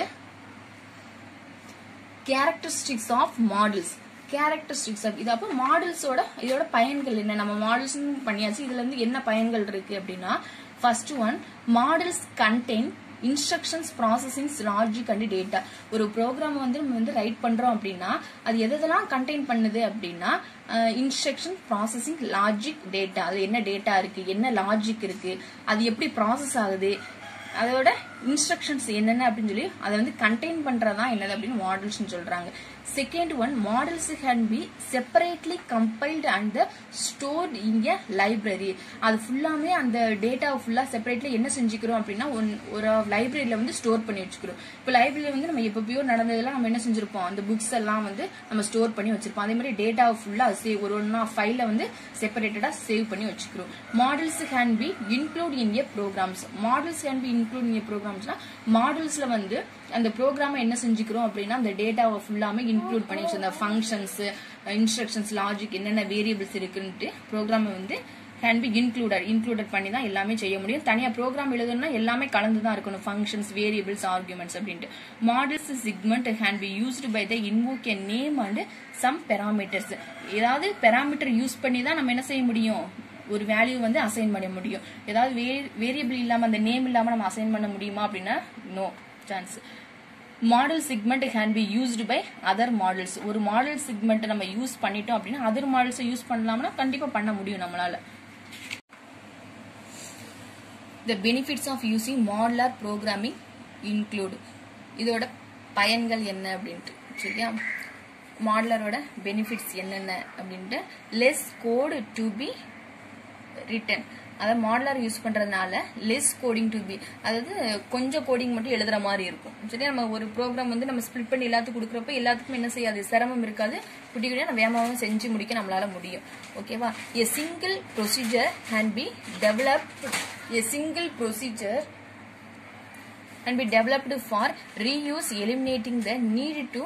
கேரக்டரிஸ்டிக்ஸ் ஆஃப் மாடல்ஸ். கேரக்டரிஸ்டிக்ஸ் இது அப்போ மாடல்ஸோட இதோட பயன்கள் என்ன, நம்ம மாடல்ஸ் பண்ணியாச்சு, இதுல இருந்து என்ன பயன்கள் இருக்கு அப்படின்னா, first one, modules contain instructions, processings, logic and data. ஒரு ப்ரோக்ராம் வந்து நம்ம வந்து ரைட் பண்றோம் அப்படின்னா அது எதெல்லாம் கண்டெயின் பண்ணுது அப்படின்னா, இன்ஸ்ட்ரக்ஷன், ப்ராசஸிங், லாஜிக், டேட்டா. அது என்ன டேட்டா இருக்கு, என்ன லாஜிக் இருக்கு, அது எப்படி ப்ராசஸ் ஆகுது, அதோட இன்ஸ்ட்ரக்ஷன்ஸ் என்னென்ன அப்படின்னு சொல்லி அதை வந்து கண்டெயின் பண்றதா என்னது அப்படின்னு மாடல்ஸ் சொல்றாங்க. Second one, modules can be separately compiled and stored in a library. அது ஃபுல்லாமே அந்த டேட்டாவை ஃபுல்லா செப்பரேட்லி என்ன செஞ்சுக்கிறோம் அப்படின்னா ஒரு லைப்ரரியில வந்து ஸ்டோர் பண்ணி வச்சுக்கிறோம். இப்போ லைப்ரரியில வந்து நம்ம எப்போ நடந்ததெல்லாம் நம்ம என்ன செஞ்சிருப்போம், அந்த புக்ஸ் எல்லாம் வந்து நம்ம ஸ்டோர் பண்ணி வச்சிருப்போம். அதே மாதிரி டேட்டாவை ஃபுல்லா சேவ் ஒரு ஒன்னா ஃபைல வந்து செப்பரேட்டடா சேவ் பண்ணி வச்சுக்கிறோம். Modules can be include in a programs. Modules can be include in a ப்ரோக்ராம்ஸ்னா மாடல்ஸ்ல வந்து அந்த ப்ரோக்ராம் என்ன செஞ்சுக்கிறோம் அப்படின்னா அந்த டேட்டாவை ஃபுல்லாமே இன்க்ளூட் பண்ணி வச்சு அந்த ஃபங்க்ஷன்ஸ், இன்ஸ்ட்ரக்ஷன்ஸ், லாஜிக் என்னென்ன வேரியபிள்ஸ் இருக்குன்ட்டு ப்ரோக்ராம் வந்து கேன் பி இன்க்ளூடட் பண்ணி தான் எல்லாமே செய்ய முடியும். தனியா ப்ரோக்ராம் எழுதணும்னா எல்லாமே கலந்து தான் இருக்கணும், ஃபங்க்ஷன்ஸ், வேரியபிள்ஸ், ஆர்குமெண்ட்ஸ் அப்படின்ட்டு. Modules segment can be used by the invoke a name and some parameters. ஏதாவது பெராமீட்டர் யூஸ் பண்ணி தான் நம்ம என்ன செய்ய முடியும், ஒரு வேல்யூ வந்து அசைன் பண்ண முடியும். ஏதாவது வேரியபிள் இல்லாம அந்த நேம் இல்லாம நம்ம அசைன் பண்ண முடியுமா அப்படின்னா no chance. Module segment can be used by other modules. ஒரு மாடல் செக்மெண்ட் நம்ம யூஸ் பண்ணிட்டோம் அப்படின்னா அதர் மாடல்ஸ் யூஸ் பண்ணலாம்னா கண்டிப்பா பண்ண முடியும் நம்மளால. The benefits of using modular programming include, இதோட பயன்கள் என்ன அப்படின்ட்டு சரியா, மாடுலரோட பெனிஃபிட்ஸ் என்னென்ன அப்படின்ட்டு, less code to be written. அதாவது மாடுலர் யூஸ் பண்றதுனால லெஸ் கோடிங் டு பி, அதாவது கொஞ்சம் கோடிங் மட்டும் எழுதுற மாதிரி இருக்கும் சரியா. நம்ம ஒரு ப்ரோக்ராம் வந்து நம்ம ஸ்பிளிட் பண்ணி எல்லாத்துக்கும் கொடுக்குறப்ப எல்லாத்துக்கும் என்ன செய்யாது, சிரமம் இருக்காது, குட்டி குட்டியா நம்ம வேகமாகவும் செஞ்சு முடிக்க நம்மளால முடியும். ஓகேவா? A single procedure can be developed for reuse, eliminating the need to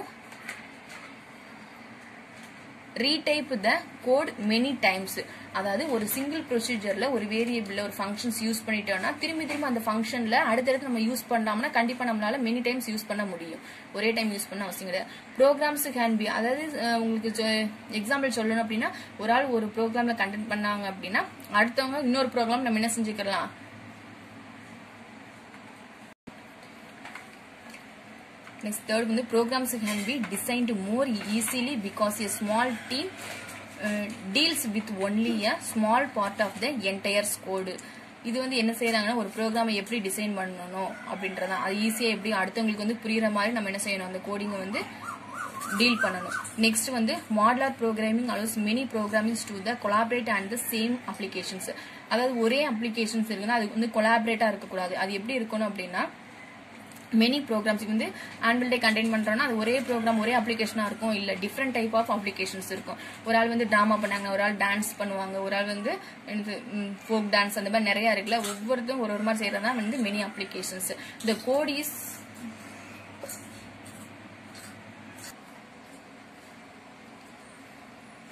retype the code many times. அதாவது ஒரு சிங்கிள் ப்ரொசீஜர்ல ஒரு வேரியபிள்ல ஒரு ஃபங்க்ஷன்ஸ் யூஸ் பண்ணிட்டோம்னா திரும்பி அந்த ஃபங்க்ஷன்ல அடுத்தடுத்து நம்ம யூஸ் பண்ணலாம்னா கண்டிப்பா நம்மளால மெனி டைம்ஸ் யூஸ் பண்ண முடியும், ஒரே டைம் யூஸ் பண்ண அவசியம் கிடையாது. ப்ரோக்ராம்ஸ் கேன் பி, அதாவது உங்களுக்கு எக்ஸாம்பிள் சொல்லணும் அப்படின்னா, ஒரு ஆள் ஒரு ப்ரோக்ராம்ல கண்டென்ட் பண்ணாங்க அப்படின்னா அடுத்தவங்க இன்னொரு ப்ரோக்ராம் நம்ம என்ன செஞ்சுக்கலாம். Next, third வந்து programs can be designed more easily because a small team deals with only a small part of the entire code. இது வந்து என்ன செய்யறாங்கன்னா, ஒரு ப்ரோக்ராமை எப்படி டிசைன் பண்ணணும் அப்படின்றதான், அது ஈஸியா எப்படி அடுத்தவங்களுக்கு வந்து புரியுற மாதிரி நம்ம என்ன செய்யணும், அந்த கோடிங்கை வந்து டீல் பண்ணணும். நெக்ஸ்ட் வந்து modular programming allows many programmers to the collaborate and the same applications. அதாவது ஒரே அப்ளிகேஷன்ஸ் இருக்குன்னா அது வந்து கொலாபரேட்டா இருக்கக்கூடாது. அது எப்படி இருக்கணும் அப்படின்னா, மெனி ப்ரோக்ராம்ஸ் வந்து ஆனுவல் டே கண்டெயின் பண்றோம்னா அது ஒரே ப்ரோக்ராம் ஒரே அப்ளிகேஷனா இருக்கும், இல்ல டிஃப்ரெண்ட் டைப் ஆஃப் அப்ளிகேஷன்ஸ் இருக்கும். ஒரு ஆள் வந்து டிராமா பண்ணாங்க, ஒரு ஆள் டான்ஸ் பண்ணுவாங்க, ஒரு ஆள் வந்து ஃபோக் டான்ஸ், அந்த மாதிரி நிறைய இருக்குல்ல, ஒவ்வொருத்தரும் ஒரு மாதிரி செய்யறதா வந்து many applications. The code is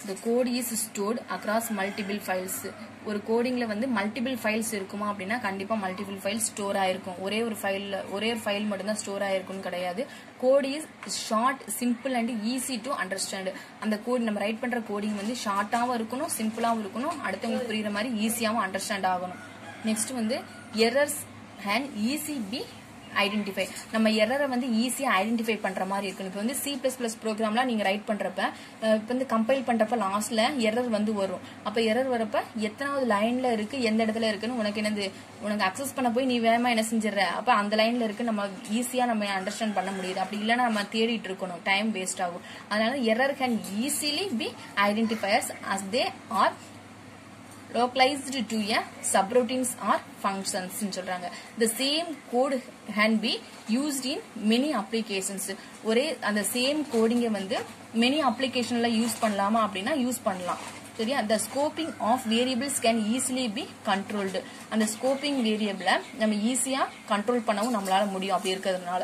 the code is stored across multiple files. ஒரு கோடிங்ல வந்து மல்டிபிள் ஃபைல்ஸ் இருக்குமா அப்படின்னா கண்டிப்பா மல்டிபிள் ஃபைல்ஸ் ஸ்டோர் ஆயிருக்கும். ஒரே ஒரு ஃபைல் மட்டும் தான் ஸ்டோர் ஆயிருக்கும்னு கிடையாது. Code is short, simple and easy to understand. அந்த கோட் நம்ம ரைட் பண்ற கோடிங் வந்து ஷார்ட்டாவும் இருக்கணும், சிம்பிளாவும் இருக்கணும், அடுத்தவங்களுக்கு புரியுற மாதிரி ஈஸியாவும் அண்டர்ஸ்டாண்ட் ஆகணும். நெக்ஸ்ட் வந்து errors and easy be identify. நம்ம எரரை வந்து ஈஸியா ஐடென்டிஃபை பண்ற மாதிரி இருக்கணும். இப்போ வந்து C++ ப்ரோக்ராம்லாம் நீங்க ரைட் பண்றப்ப இப்போ வந்து கம்பைல் பண்றப்ப லாஸ்ட்ல எரர் வந்து வரும். அப்ப எரர் வரப்ப எத்தனாவது லைன்ல இருக்கு, எந்த இடத்துல இருக்குன்னு உனக்கு அக்சஸ் பண்ண போய் நீ வேகமா என்ன செஞ்சிடற, அப்ப அந்த லைன்ல இருக்கு நம்ம ஈஸியா நம்ம அண்டர்ஸ்டாண்ட் பண்ண முடியுது. அப்படி இல்லைன்னா நம்ம தேடிட்டு இருக்கணும், டைம் வேஸ்ட் ஆகும். அதனால error can easily be identifiers as they are localized to a subroutines or functions சொல்றாங்க. The same code can be used in many applications. ஒரே அந்த சேம் கோடிங்க வந்து many applicationல யூஸ் பண்ணலாமா அப்படின்னா யூஸ் பண்ணலாம். சரியா? The scoping of variables can easily be controlled. அந்த scoping variable நம்ம ஈஸியா கண்ட்ரோல் பண்ணவும் நம்மளால முடியும் அப்படி இருக்கிறதுனால.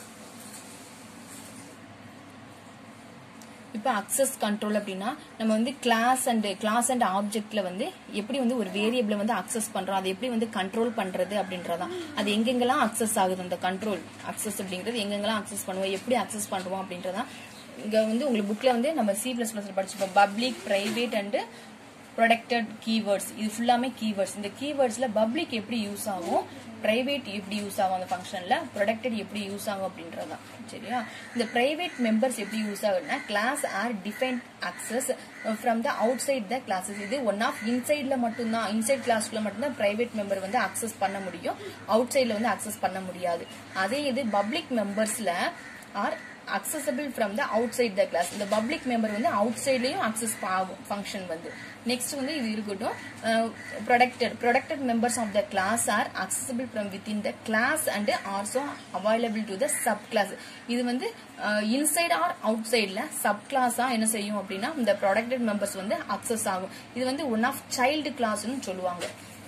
இப்போ அக்சஸ் கண்ட்ரோல் அப்படின்னா நம்ம வந்து கிளாஸ் அண்ட் ஆப்ஜெக்ட்ல வந்து எப்படி வந்து ஒரு வேரியபிளை வந்து அக்சஸ் பண்றோம், அதை எப்படி வந்து கண்ட்ரோல் பண்றது அப்படின்றதான். அது எங்கெங்கெல்லாம் அக்சஸ் ஆகுது, அந்த கண்ட்ரோல் அக்சஸ் அப்படிங்கிறது எங்கெங்கெல்லாம் அக்சஸ் பண்ணுவோம், எப்படி அக்சஸ் பண்ணுவோம் அப்படின்றதான். இங்க வந்து உங்களுக்கு புக்ல வந்து நம்ம C++ படிச்சிருப்போம். Public, private and protected keywords. இது ஃபுல்லாமே கீவேர்ட்ஸ். இந்த கீவேர்ட்ஸ்ல பப்ளிக் எப்படி யூஸ் ஆகும், பிரைவேட் எப்படி யூஸ் ஆகும் அந்த ஃபங்க்ஷன்ல, ப்ரொடெக்டட் எப்படி யூஸ் ஆகும் அப்படின்றதான். சரியா? இந்த பிரைவேட் மெம்பர்ஸ் எப்படி யூஸ் ஆகுதுன்னா class are defined access from the outside the classes. இது ஒன் ஆஃப் இன்சைட்ல மட்டும்தான், இன்சைட் கிளாஸ்க்குள்ள மட்டும்தான் பிரைவேட் மெம்பர் வந்து அக்சஸ் பண்ண முடியும், அவுட் சைட்ல வந்து அக்சஸ் பண்ண முடியாது. அதே இது பப்ளிக் மெம்பர்ஸ்ல are accessible from the outside the class. இந்த பப்ளிக் மெம்பர் வந்து அவுட் சைட்லயும் அக்சஸ் ஆகும் ஃபங்க்ஷன் வந்து. நெக்ஸ்ட் வந்து இது இருக்கட்டும். Protected members of the class are accessible from within the class and also available to the sub class. இது வந்து இன்சைட் ஆர் அவுட் சைட்ல சப் கிளாஸா என்ன செய்யும் அப்படின்னா இந்த ப்ரொடெக்டட் மெம்பர்ஸ் வந்து அக்சஸ் ஆகும். இது வந்து ஒன் ஆஃப் சைல்டு கிளாஸ்னு சொல்லுவாங்க.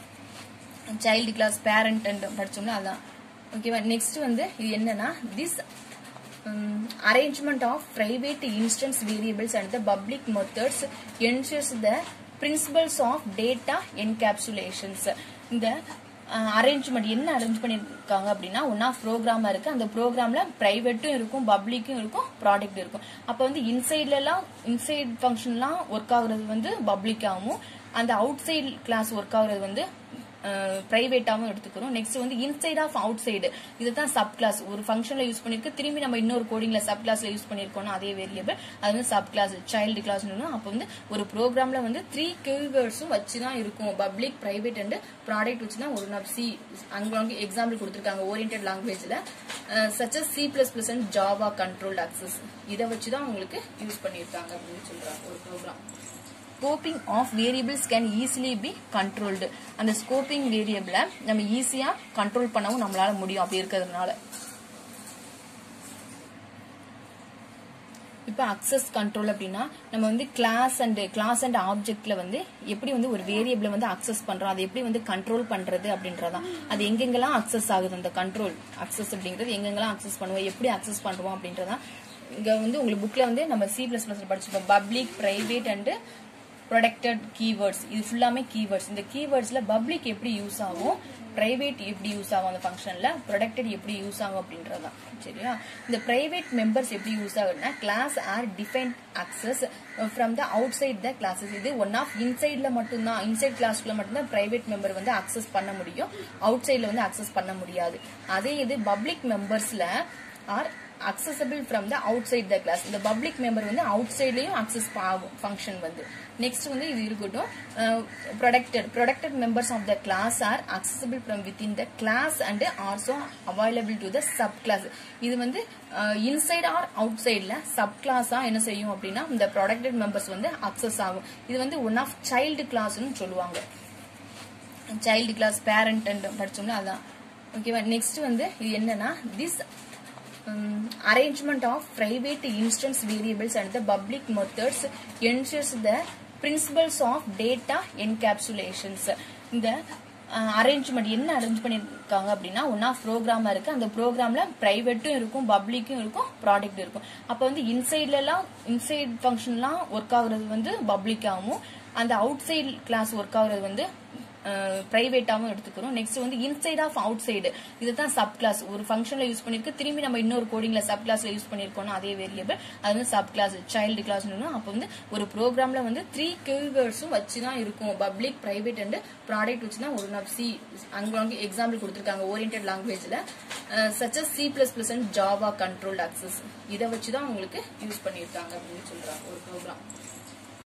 சைல்டு கிளாஸ், பேரண்ட் அண்ட் படிச்சோம்னா அதான். ஓகேவா? நெக்ஸ்ட் வந்து இது என்னன்னா this arrangement of private instance variables and the public methods ensures the principles of data encapsulations. இந்த அரேஞ்ச்மெண்ட் என்ன அரேஞ்ச் பண்ணிருக்காங்க அப்படின்னா ஒன் ஆஃப் ப்ரோக்ராமா இருக்கு. அந்த ப்ரோக்ராம்ல பிரைவேட்டும் இருக்கும், பப்ளிக்கும் இருக்கும், ப்ராடக்ட் இருக்கும். அப்ப வந்து இன்சைட் ஃபங்க்ஷன்லாம் ஒர்க் ஆகுறது வந்து பப்ளிக்காகவும், அந்த அவுட் சைட் கிளாஸ் ஒர்க் ஆகுறது வந்து பிரைவேட்டாவும் எடுத்துக்கிறோம். நெக்ஸ்ட் வந்து இன்சைட் ஆஃப் அவுட் சைடு, இதுதான் சப் கிளாஸ். ஒரு ஃபங்க்ஷன்ல யூஸ் பண்ணிருக்கு, திரும்பி நம்ம இன்னொரு கோடிங்ல சப் கிளாஸ்ல யூஸ் பண்ணிருக்கோம்னா அதே வேரியபிள் அது வந்து சப் கிளாஸ், சைல்டு கிளாஸ். அப்ப வந்து ஒரு ப்ரோக்ராம்ல வந்து 3 கீவேர்ட்ஸும் வச்சுதான் இருக்கும். பப்ளிக், பிரைவேட் அண்ட் ப்ராடக்ட் வச்சுதான் ஒரு அங்க எக்ஸாம்பிள் கொடுத்திருக்காங்க ஓரியன்டட் லாங்குவேஜ்ல such as C++ and Java controlled access. இதை வச்சுதான் உங்களுக்கு யூஸ் பண்ணிருக்காங்க அப்படின்னு சொல்றாங்க ஒரு program. Scoping of variables can easily be controlled. அந்த scoping variable நம்ம ஈஸியா கண்ட்ரோல் பண்ணவும் நம்மளால முடியும் அப்படி இருக்கிறதுனால. இப்போ அக்சஸ் கண்ட்ரோல் அப்படின்னா நம்ம வந்து கிளாஸ் அண்ட் ஆப்ஜெக்ட்ல வந்து எப்படி வந்து ஒரு வேரியபிளை வந்து அக்சஸ் பண்றோம், அதை எப்படி வந்து கண்ட்ரோல் பண்றது அப்படின்றதான். அது எங்கெங்கெல்லாம் அக்சஸ் ஆகுது, அந்த கண்ட்ரோல் அக்சஸ் அப்படிங்கிறது எங்கெங்கெல்லாம் அக்சஸ் பண்ணுவோம், எப்படி அக்சஸ் பண்ணுவோம் அப்படின்றதான். இங்க வந்து உங்களுக்கு புக்ல வந்து நம்ம C++ படிச்சிருப்போம். Public, private and protected keywords. இது ஃபுல்லாமே கீவேர்ட்ஸ். இந்த கீவேர்ட்ஸ்ல பப்ளிக் எப்படி யூஸ் ஆகும், பிரைவேட் எப்படி யூஸ் ஆகும் அந்த ஃபங்க்ஷன்ல, ப்ரொடெக்டட் எப்படி யூஸ் ஆகும் அப்படின்றதான். சரியா? இந்த பிரைவேட் மெம்பர்ஸ் எப்படி யூஸ் ஆகுதுன்னா class are defined access from the outside the classes. இது ஒன் ஆஃப் இன்சைட்ல மட்டும்தான், இன்சைட் கிளாஸ்க்குள்ள மட்டும்தான் பிரைவேட் மெம்பர் வந்து அக்சஸ் பண்ண முடியும், அவுட் சைட்ல வந்து அக்சஸ் பண்ண முடியாது. அதே இது பப்ளிக் மெம்பர்ஸ்ல are accessible from the outside the class. இந்த பப்ளிக் மெம்பர் வந்து அவுட் சைட்லயும் அக்சஸ் ஆகும் ஃபங்க்ஷன் வந்து. நெக்ஸ்ட் வந்து இது இருக்கட்டும். Protected members of the class are accessible from within the class and also available to the sub class. இது வந்து இன்சைட் ஆர் அவுட் சைட்ல சப் கிளாஸா என்ன செய்யும் அப்படின்னா இந்த ப்ரொடெக்டட் மெம்பர்ஸ் வந்து அக்சஸ் ஆகும். இது வந்து ஒன் ஆஃப் சைல்டு கிளாஸ்னு சொல்லுவாங்க. சைல்டு கிளாஸ், பேரண்ட் அண்ட் படிச்சோம்னா அதான். ஓகேவா? நெக்ஸ்ட் வந்து இது என்னன்னா this arrangement of private instance variables and the public methods ensures the principles of data encapsulations. இந்த அரேஞ்ச்மெண்ட் என்ன அரேஞ்ச் பண்ணிருக்காங்க அப்படின்னா ஒன்னா ப்ரோக்ராமா இருக்கு. அந்த ப்ரோக்ராம்ல பிரைவேட்டும் இருக்கும், பப்ளிக்கும் இருக்கும், ப்ராடக்ட் இருக்கும். அப்ப வந்து இன்சைட் ஃபங்க்ஷன்லாம் ஒர்க் ஆகுறது வந்து பப்ளிக்காகவும், அந்த அவுட் சைட் கிளாஸ் ஒர்க் ஆகுறது வந்து பிரைவேட்டாவும் எடுத்துக்கிறோம். நெக்ஸ்ட் வந்து இன்சைட் ஆஃப் அவுட் சைடு, இதுதான் சப் கிளாஸ். ஒரு ஃபங்க்ஷன்ல யூஸ் பண்ணிருக்கு, திரும்பி நம்ம இன்னொரு கோடிங்ல சப் கிளாஸ்ல யூஸ் பண்ணிருக்கோம்னா அதே வேரியபிள் அது வந்து சப் கிளாஸ், சைல்டு கிளாஸ். அப்ப வந்து ஒரு ப்ரோக்ராம்ல வந்து 3 கீவேர்ட்ஸும் வச்சுதான் இருக்கும். பப்ளிக், பிரைவேட் அண்ட் ப்ராடக்ட் வச்சுதான் ஒரு சி அங்க எக்ஸாம்பிள் கொடுத்திருக்காங்க ஓரியன்டட் லாங்குவேஜ்ல such as C++ and Java controlled access. இதை வச்சுதான் உங்களுக்கு யூஸ் பண்ணிருக்காங்க அப்படின்னு சொல்றாங்க ஒரு ப்ரோக்ராம்.